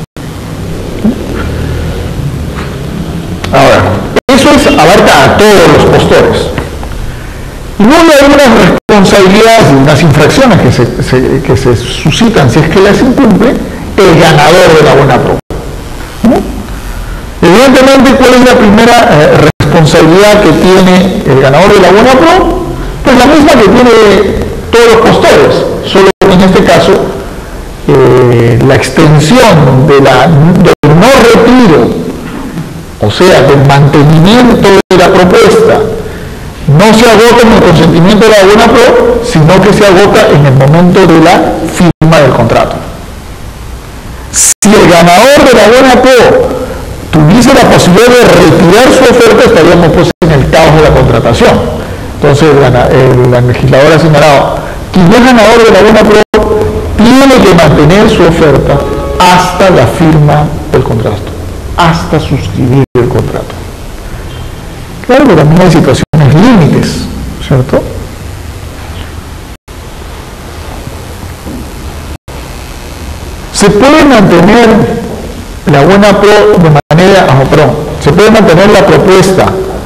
Ahora, eso abarca a todos los postores. Y luego hay unas responsabilidades y unas infracciones que se suscitan si es que las incumple el ganador de la UNAPRO. Evidentemente, ¿cuál es la primera responsabilidad que tiene el ganador de la UNAPRO? Pues la misma que tiene todos los postores, solo que en este caso la extensión del no retiro, o sea, del mantenimiento de la propuesta, no se agota en el consentimiento de la UNAPRO, sino que se agota en el momento de la firma del contrato. Si el ganador de la UNAPRO tuviese la posibilidad de retirar su oferta, estaríamos pues en el caos de la contratación. Entonces el legislador ha señalado, quien es ganador de la UNAPRO tiene que mantener su oferta hasta la firma del contrato, hasta suscribir el contrato. Claro que también hay situaciones límites, ¿cierto? Se puede mantener la UNAPRO de manera, se puede mantener la propuesta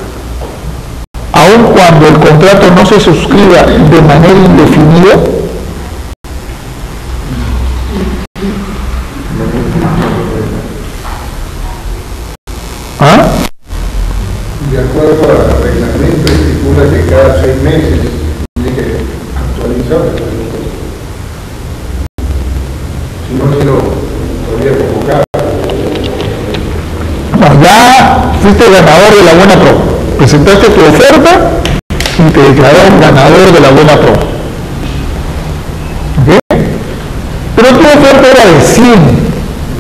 aun cuando el contrato no se suscriba de manera indefinida. ¿Ah? De acuerdo al reglamento, estipula que cada 6 meses tiene que actualizar el reglamento. Si no, podría convocar. No, ya fuiste ganador de la UNAPRO, presentaste tu oferta y te declararon ganador de la UNAPRO. ¿Ok? Pero tu oferta era de 100.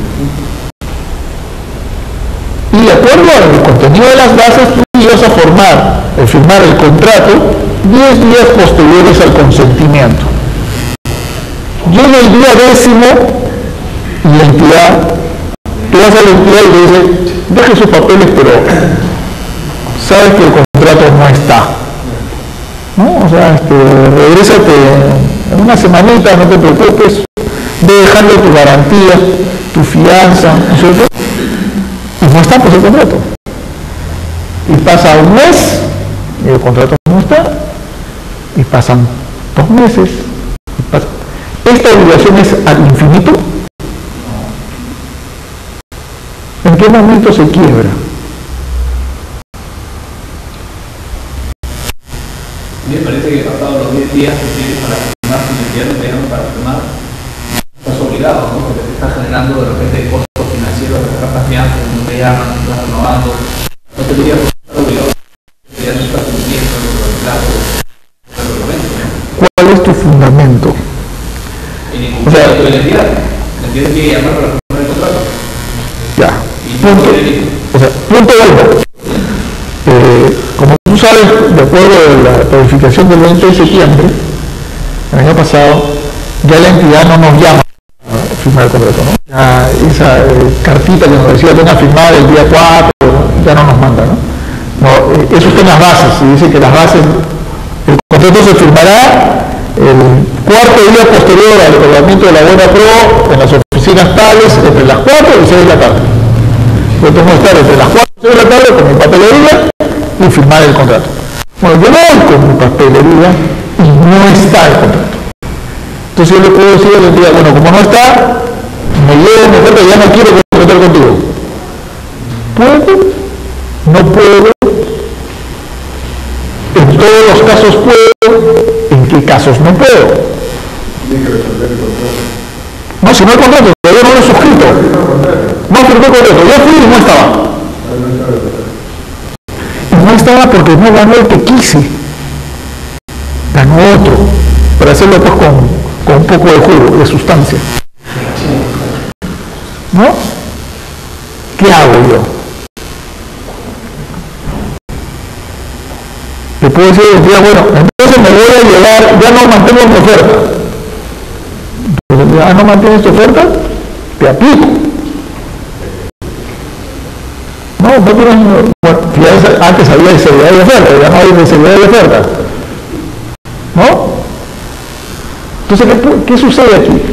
Y de acuerdo al contenido de las bases, tú ibas a firmar el contrato 10 días posteriores al consentimiento. Llega el día 10º y la entidad, tú vas a la entidad y le dices, deje sus papeles, pero sabes que el contrato no está. ¿No? O sea, regrésate en una semanita, no te preocupes, ve dejando tu garantía, tu fianza, ¿no es cierto? Y no está pues el contrato. Y pasa un mes y el contrato no está. Y pasan 2 meses. ¿Esta obligación es al infinito? ¿En qué momento se quiebra? Me parece que pasados los 10 días que tienes para firmar, si ya no te llaman para firmar, estás obligado, ¿no? Porque te está generando de repente costos financieros, te estás paseando, no te llaman, no estás renovando, no te diría que estás obligado, ya no estás cumpliendo el plazo del reglamento, ¿no? ¿Cuál es tu fundamento? En el cumplimiento de la entidad, la entidad tiene que llamar para firmar el contrato. Ya. Punto 1. Como tú sabes, de acuerdo a la planificación del 20 de septiembre, el año pasado, ya la entidad no nos llama a firmar el contrato, ¿no? Ya esa cartita que nos decía venga a firmar el día 4, ya no nos manda, ¿no? Eso está en las bases, y dice que las bases, el contrato se firmará el 4º día posterior al otorgamiento de la UNAPRO en las oficinas tales entre las 4 y 6 de la tarde. Yo tengo que estar entre las 4 y 6 de la tarde con mi papelería y firmar el contrato. Bueno, yo no voy con mi papelería y no está el contrato. Entonces yo le puedo decir a la entidad, bueno, como no está, me llevo mi oferta y ya no quiero contratar contigo. ¿Puedo? No puedo. En todos los estos casos puedo, en qué casos no puedo. No, si no hay contrato, todavía no lo he suscrito. No firmé contrato, yo fui y no estaba. Y no estaba porque no ganó el que quise. Ganó otro, para hacerlo pues con un poco de jugo, de sustancia. ¿No? ¿Qué hago yo? Le puedo decir, bueno, entonces me voy a llevar, ya no mantengo mi oferta. Entonces, ya no mantienes tu oferta, te aplico. No tienes, bueno, ya antes había de seguridad de oferta, ya no hay de seguridad de oferta. ¿No? Entonces, ¿qué sucede aquí?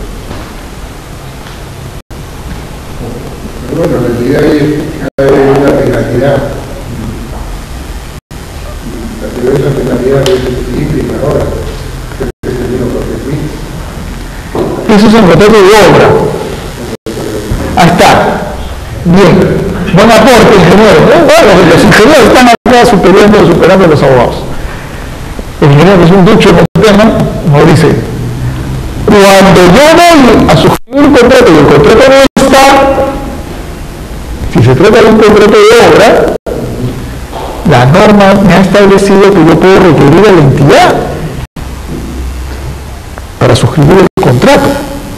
Bueno, en realidad hay una penalidad. Esa penalidad es ínfima ahora. Eso es un contrato de obra. Ahí está. Bien. Buen aporte, ingeniero. Bueno, los ingenieros están acá superando a los abogados. El ingeniero, que es un ducho en este tema, nos dice, cuando yo voy a suscribir un contrato y el contrato no está, si se trata de un contrato de obra, la norma me ha establecido que yo puedo requerir a la entidad para suscribir el contrato.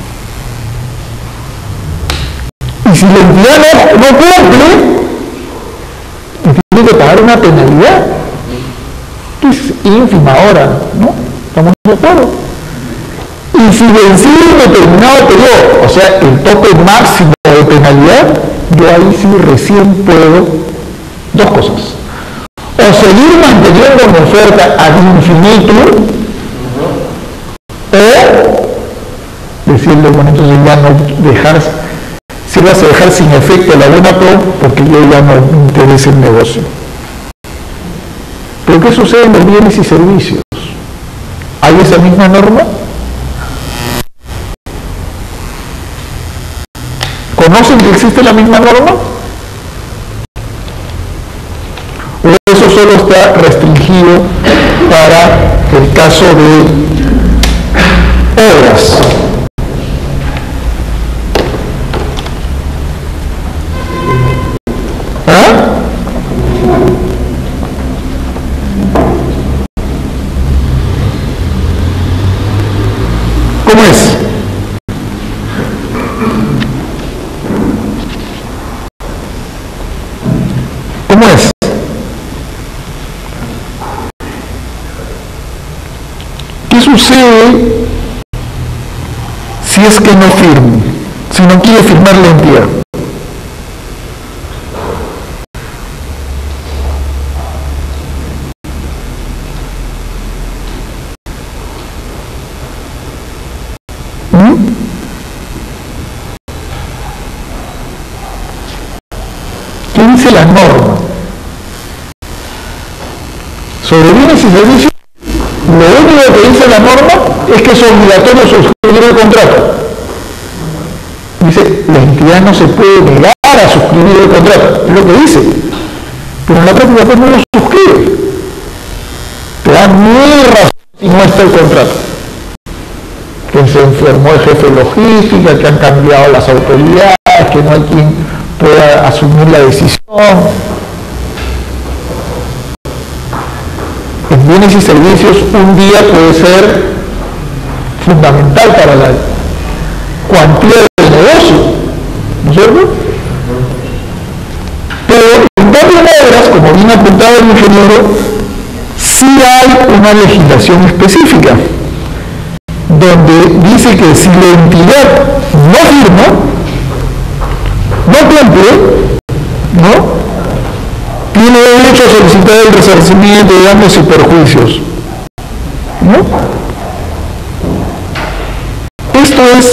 Y si la entidad no cumple, tiene que pagar una penalidad, que es ínfima ahora, ¿no? ¿Estamos de acuerdo? Y si vencido un determinado periodo, o sea, el tope máximo de penalidad, yo ahí sí recién puedo dos cosas. O seguir manteniendo mi oferta ad infinitum, o decirle, bueno, entonces ya no dejar, si vas a dejar sin efecto la buena pro, porque yo ya no me interesa el negocio. Pero ¿qué sucede en los bienes y servicios? ¿Hay esa misma norma? ¿Conocen que existe la misma norma? ¿O eso solo está restringido para el caso de obras? ¿Ah? ¿Cómo es? ¿Cómo es? ¿Qué sucede si es que no firme? Si no quiere firmar la entidad. ¿Qué dice la norma? Sobre bienes y servicios, lo único que dice la norma es que es obligatorio suscribir el contrato. Dice, la entidad no se puede negar a suscribir el contrato, es lo que dice. Pero en la práctica pues no lo suscribe. Te dan 1000 razones y no está el contrato. Que se enfermó el jefe de logística, que han cambiado las autoridades, que no hay quien pueda asumir la decisión. En bienes y servicios un día puede ser fundamental para la cuantía del negocio, ¿no es cierto? Pero en cambio en obras, como bien apuntado el ingeniero, sí hay una legislación específica donde dice que si la entidad no firma, no cumple, ¿no?, tiene derecho a solicitar el resarcimiento de daños y perjuicios, ¿no? Esto es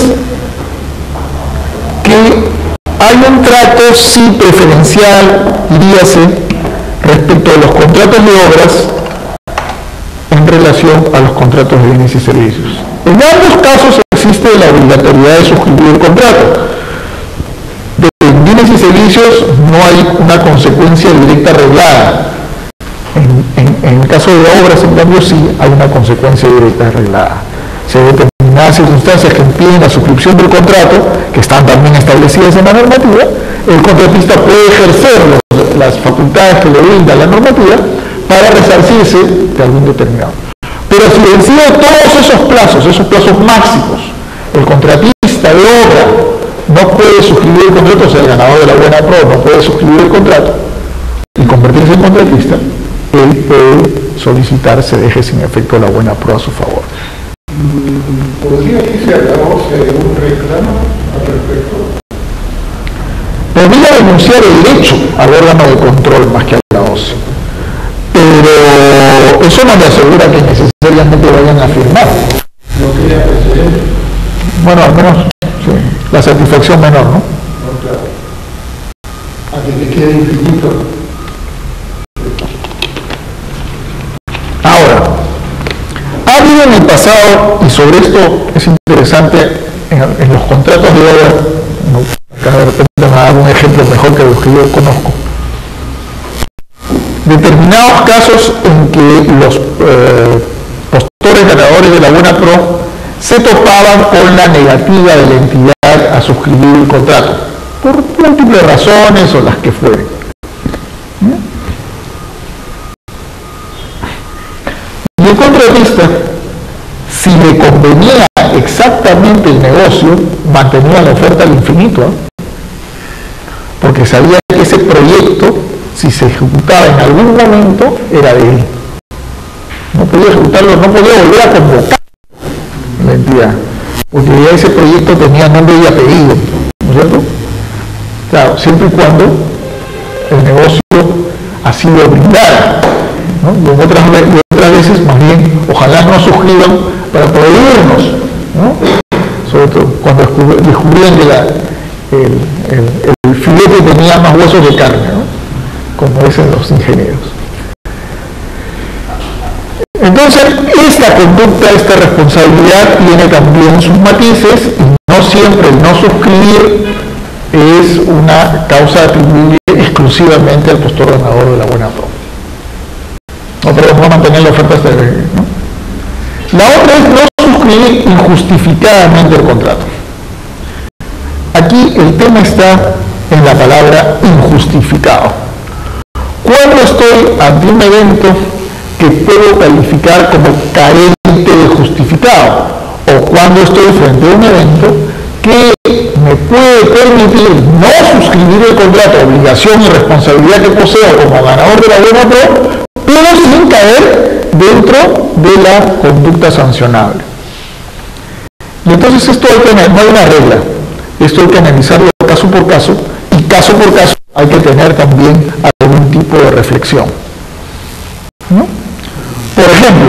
que hay un trato sí preferencial, diríase, respecto a los contratos de obras en relación a los contratos de bienes y servicios. En ambos casos existe la obligatoriedad de suscribir el contrato. En bienes y servicios no hay una consecuencia directa reglada. En el caso de obras, en cambio, sí hay una consecuencia directa arreglada. Si hay determinadas circunstancias que impiden la suscripción del contrato, que están también establecidas en la normativa, el contratista puede ejercer las facultades que le brinda la normativa para resarcirse de algún determinado. Pero si vencido todos esos plazos máximos, el contratista de obra no puede suscribir el contrato, o sea, el ganador de la buena pro no puede suscribir el contrato y convertirse en contratista, él puede solicitar se deje sin efecto la buena pro a su favor. ¿Podría irse a la OCE un reclamo al respecto? Podría denunciar el hecho al órgano de control más que a la OCE, pero eso no le asegura que necesariamente vayan a firmar. No quería precedente. Bueno, al menos sí, la satisfacción menor, ¿no? No, claro. A que te quede infinito. Ahora, ha habido en el pasado, y sobre esto es interesante, en los contratos de obra, acá de repente me va a dar un ejemplo mejor que los que yo conozco, determinados casos en que los postores ganadores de la buena pro se topaban con la negativa de la entidad a suscribir el contrato, por múltiples razones o las que fueren. Y el contratista, si le convenía exactamente el negocio, mantenía la oferta al infinito, porque sabía que ese proyecto, si se ejecutaba en algún momento, era de él. No podía ejecutarlo, no podía volver a convocar la entidad, porque ya ese proyecto tenía nombre y apellido, ¿no es cierto? Claro, siempre y cuando el negocio ha sido brindado, ¿no? Y otras veces, más bien, ojalá no suscriban para poder irnos, ¿no? Sobre todo cuando descubrían que el filete tenía más huesos de carne, ¿no? Como dicen los ingenieros. Entonces, esta conducta, esta responsabilidad tiene también sus matices y no siempre el no suscribir es una causa atribuible exclusivamente al postor ganador de la buena pro. No, perdón, no mantener la oferta hasta el, ¿no? La otra es no suscribir injustificadamente el contrato. Aquí el tema está en la palabra injustificado. Cuando estoy ante un evento que puedo calificar como carente de justificado, o cuando estoy frente a un evento que me puede permitir no suscribir el contrato, obligación y responsabilidad que poseo como ganador de la buena pro, pero sin caer dentro de la conducta sancionable. Y entonces esto hay que, no hay una regla, esto hay que analizarlo caso por caso, y caso por caso hay que tener también algún tipo de reflexión, ¿no? Por ejemplo,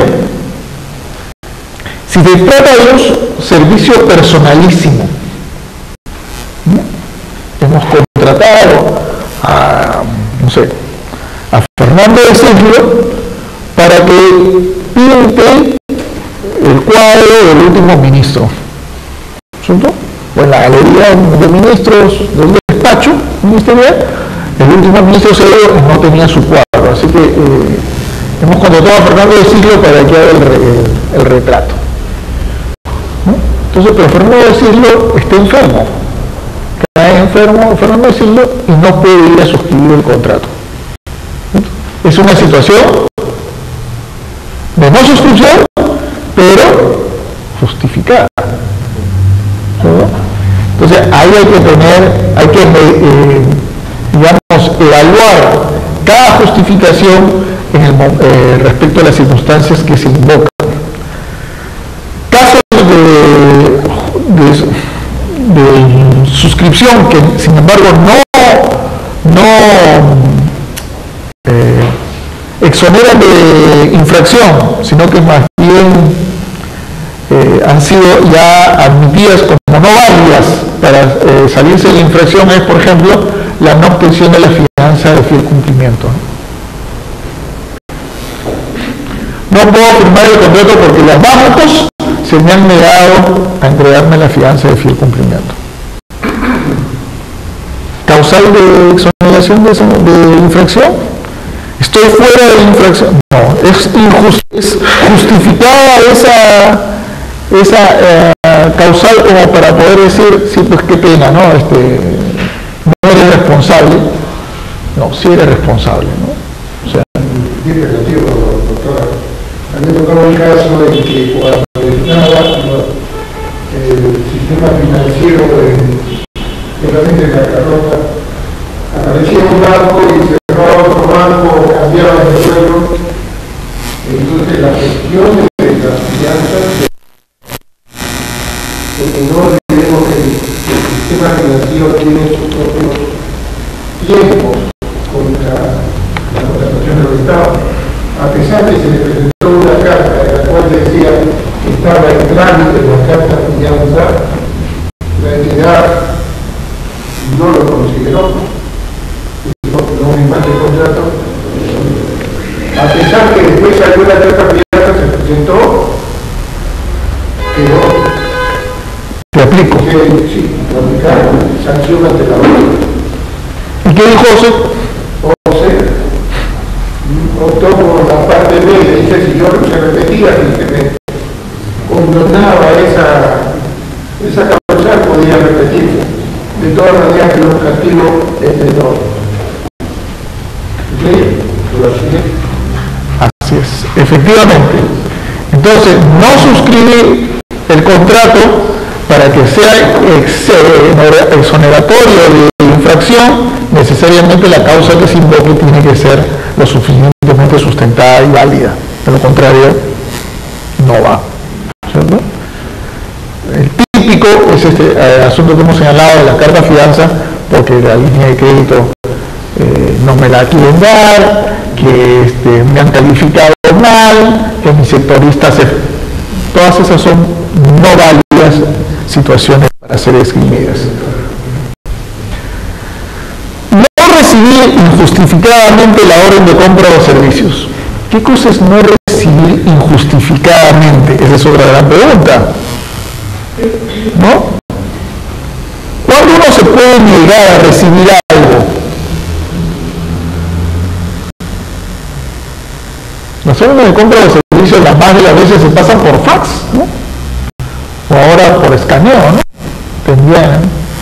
si se trata de un servicio personalísimo, ¿no? Hemos contratado a, no sé, a Fernando de Siglo para que pinte el cuadro del último ministro, ¿cierto? O en la galería de ministros del despacho ministerial, el último ministro Cedro no tenía su cuadro, así que hemos contratado a Fernando de Siglo para que haga el retrato, ¿no? Entonces, pero Fernando de Siglo está enfermo, cae enfermo Fernando de Siglo y no puede ir a suscribir el contrato. Es una situación de no suscripción, pero justificada, ¿no? Entonces ahí hay que digamos, evaluar cada justificación respecto a las circunstancias que se invocan. Casos de suscripción que, sin embargo, no exoneran de infracción, sino que más bien han sido ya admitidas como no válidas para salirse de la infracción, es, por ejemplo, la no obtención de la fianza de fiel cumplimiento. No puedo firmar el contrato porque los bancos se me han negado a entregarme la fianza de fiel cumplimiento. Causal de exoneración de infracción, ¿Estoy fuera de la infracción? No, es justificada esa causal como para poder decir, sí, pues qué pena, ¿no? No eres responsable. No, sí eres responsable, ¿no? O sea, bien relativo, doctora. A mí me tocaba el caso de que cuando estaba el sistema financiero en la mente de la carrota, aparecía un banco y cerraba otro banco, cambiaba de suelo. Entonces la gestión de las finanzas, porque no olvidemos que el sistema financiero tiene sus propios tiempos contra la contratación del Estado. A pesar de que se le presentó una carta en la cual decía que estaba en trámite la carta de fianza, la entidad no lo consideró, no me mande el contrato. A pesar que después salió la carta de fianza, se presentó, quedó. te aplico. Sí, aplicar sanción ante la ley. ¿Y qué dijo José? Optó por la parte B, dice, si yo se repetía, que me condonaba esa causal, podía repetirse. De todas maneras, el objetivo es menor. ¿Sí? Así es, efectivamente. Entonces, no suscribir el contrato para que sea exoneratorio de infracción, necesariamente la causa que se invoque tiene que ser lo suficientemente sustentada y válida. De lo contrario, no va. ¿Cierto? El típico es este asunto que hemos señalado de la carta fianza, porque la línea de crédito no me la quieren dar, que me han calificado mal, que mi sectorista todas esas son no válidas situaciones para ser esgrimidas. No recibir injustificadamente la orden de compra o servicios. ¿Qué cosa es no recibir injustificadamente? Esa es otra gran pregunta, ¿no? ¿Cuándo uno se puede negar a recibir algo? Las órdenes de compra de servicios, las más de las veces se pasan por fax, ¿no? O ahora por escaneo, ¿no? Te envían.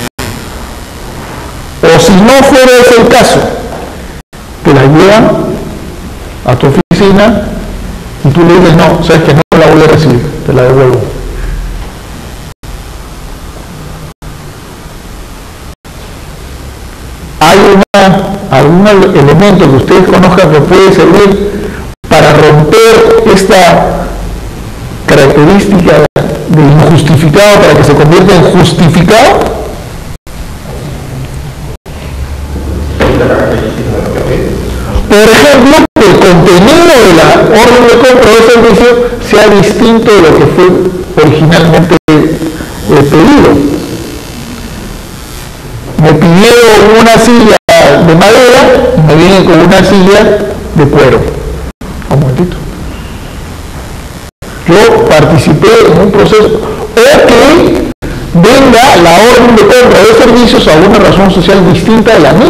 O si no fuera ese el caso, te la llevan a tu oficina y tú le dices, no, sabes que no la voy a recibir, te la devuelvo. ¿Hay algún elemento que ustedes conozcan que puede servir para romper esta característica de injustificado para que se convierta en justificado? Por ejemplo, que el contenido de la orden de compra o servicio sea distinto de lo que fue originalmente pedido. Me pidieron una silla de madera y me vienen con una silla de cuero. Un momentito. Yo participé en un proceso, o que venga la orden de compra de servicios a una razón social distinta de la mía,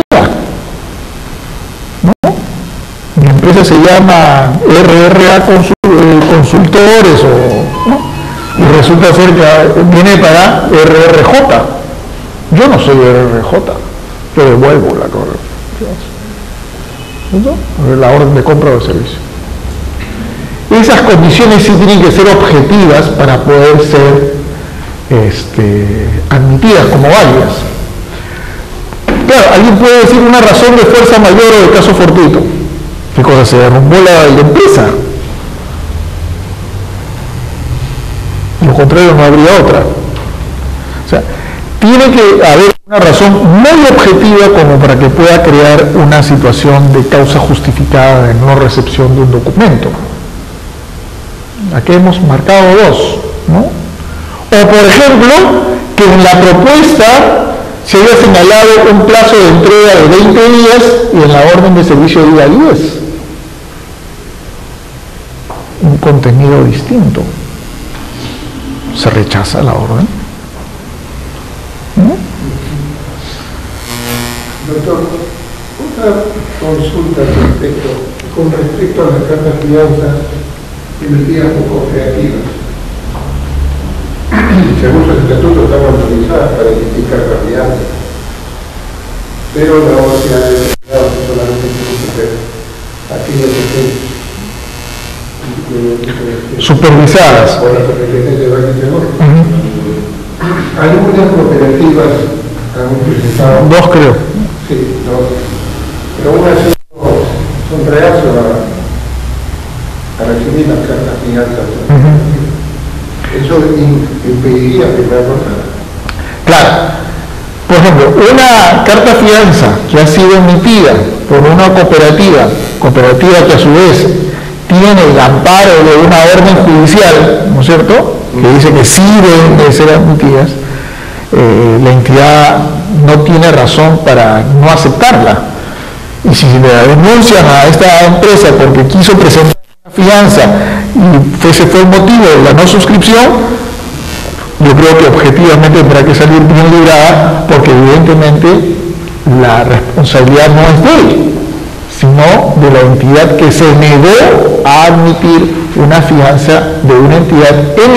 ¿no? Mi empresa se llama RRA Consultores, ¿no? Y resulta ser que viene para RRJ. Yo no soy RRJ, yo devuelvo la orden de compra de servicio. Esas condiciones sí tienen que ser objetivas para poder ser admitidas como válidas. Claro, alguien puede decir una razón de fuerza mayor o de caso fortuito. ¿Qué cosa? Se derrumbó la empresa. Lo contrario, no habría otra. O sea, tiene que haber una razón muy objetiva como para que pueda crear una situación de causa justificada de no recepción de un documento. Aquí hemos marcado dos, ¿no? O por ejemplo, que en la propuesta se haya señalado un plazo de entrega de 20 días y en la orden de servicio diga 10. Un contenido distinto. Se rechaza la orden. ¿No? Doctor, otra consulta respecto con respecto a las cartas fianzas emitidas por cooperativas. Según su estatuto están autorizadas para emitir cartas fianzas, pero la universidad de Estado solamente tiene que ser aquellas que estén supervisadas por la competencia de Banco Seguro. Algunas cooperativas han presentado, dos creo. sí, dos, pero unas son reacios a recibir las cartas fianzas. Eso impediría firmar nada. Claro. Por ejemplo, una carta fianza que ha sido emitida por una cooperativa que a su vez tiene el amparo de una orden judicial, ¿no es cierto?, que dice que sí deben de ser admitidas, la entidad no tiene razón para no aceptarla. Y si le denuncian a esta empresa porque quiso presentar una fianza y ese fue el motivo de la no suscripción, yo creo que objetivamente tendrá que salir bien librada, porque evidentemente la responsabilidad no es de él, sino de la entidad que se negó a admitir una fianza de una entidad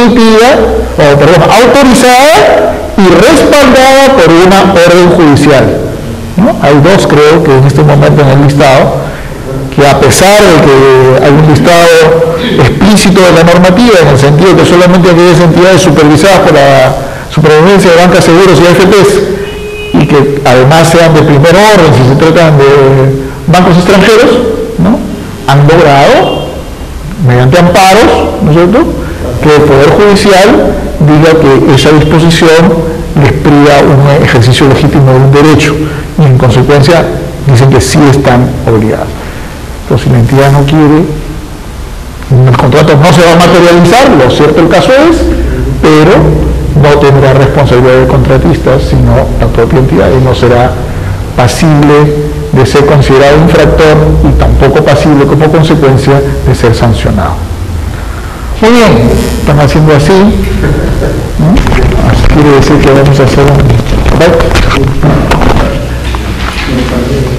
autorizada y respaldada por una orden judicial, ¿no? Hay dos, creo, que en este momento en el listado, que a pesar de que hay un listado explícito de la normativa, en el sentido que solamente aquellas entidades supervisadas por la Superintendencia de Bancas, Seguros y AFPs, y que además sean de primer orden si se tratan de bancos extranjeros, ¿no?, han logrado, mediante amparos, ¿no es cierto?, que el Poder Judicial diga que esa disposición les priva un ejercicio legítimo de un derecho, y en consecuencia dicen que sí están obligados. Pero si la entidad no quiere, el contrato no se va a materializar, lo cierto el caso es, pero no tendrá responsabilidad de contratistas, sino la propia entidad, y no será pasible de ser considerado infractor y tampoco pasible como consecuencia de ser sancionado. Muy bien, están haciendo así, ¿no? Así quiere decir que vamos a hacer un...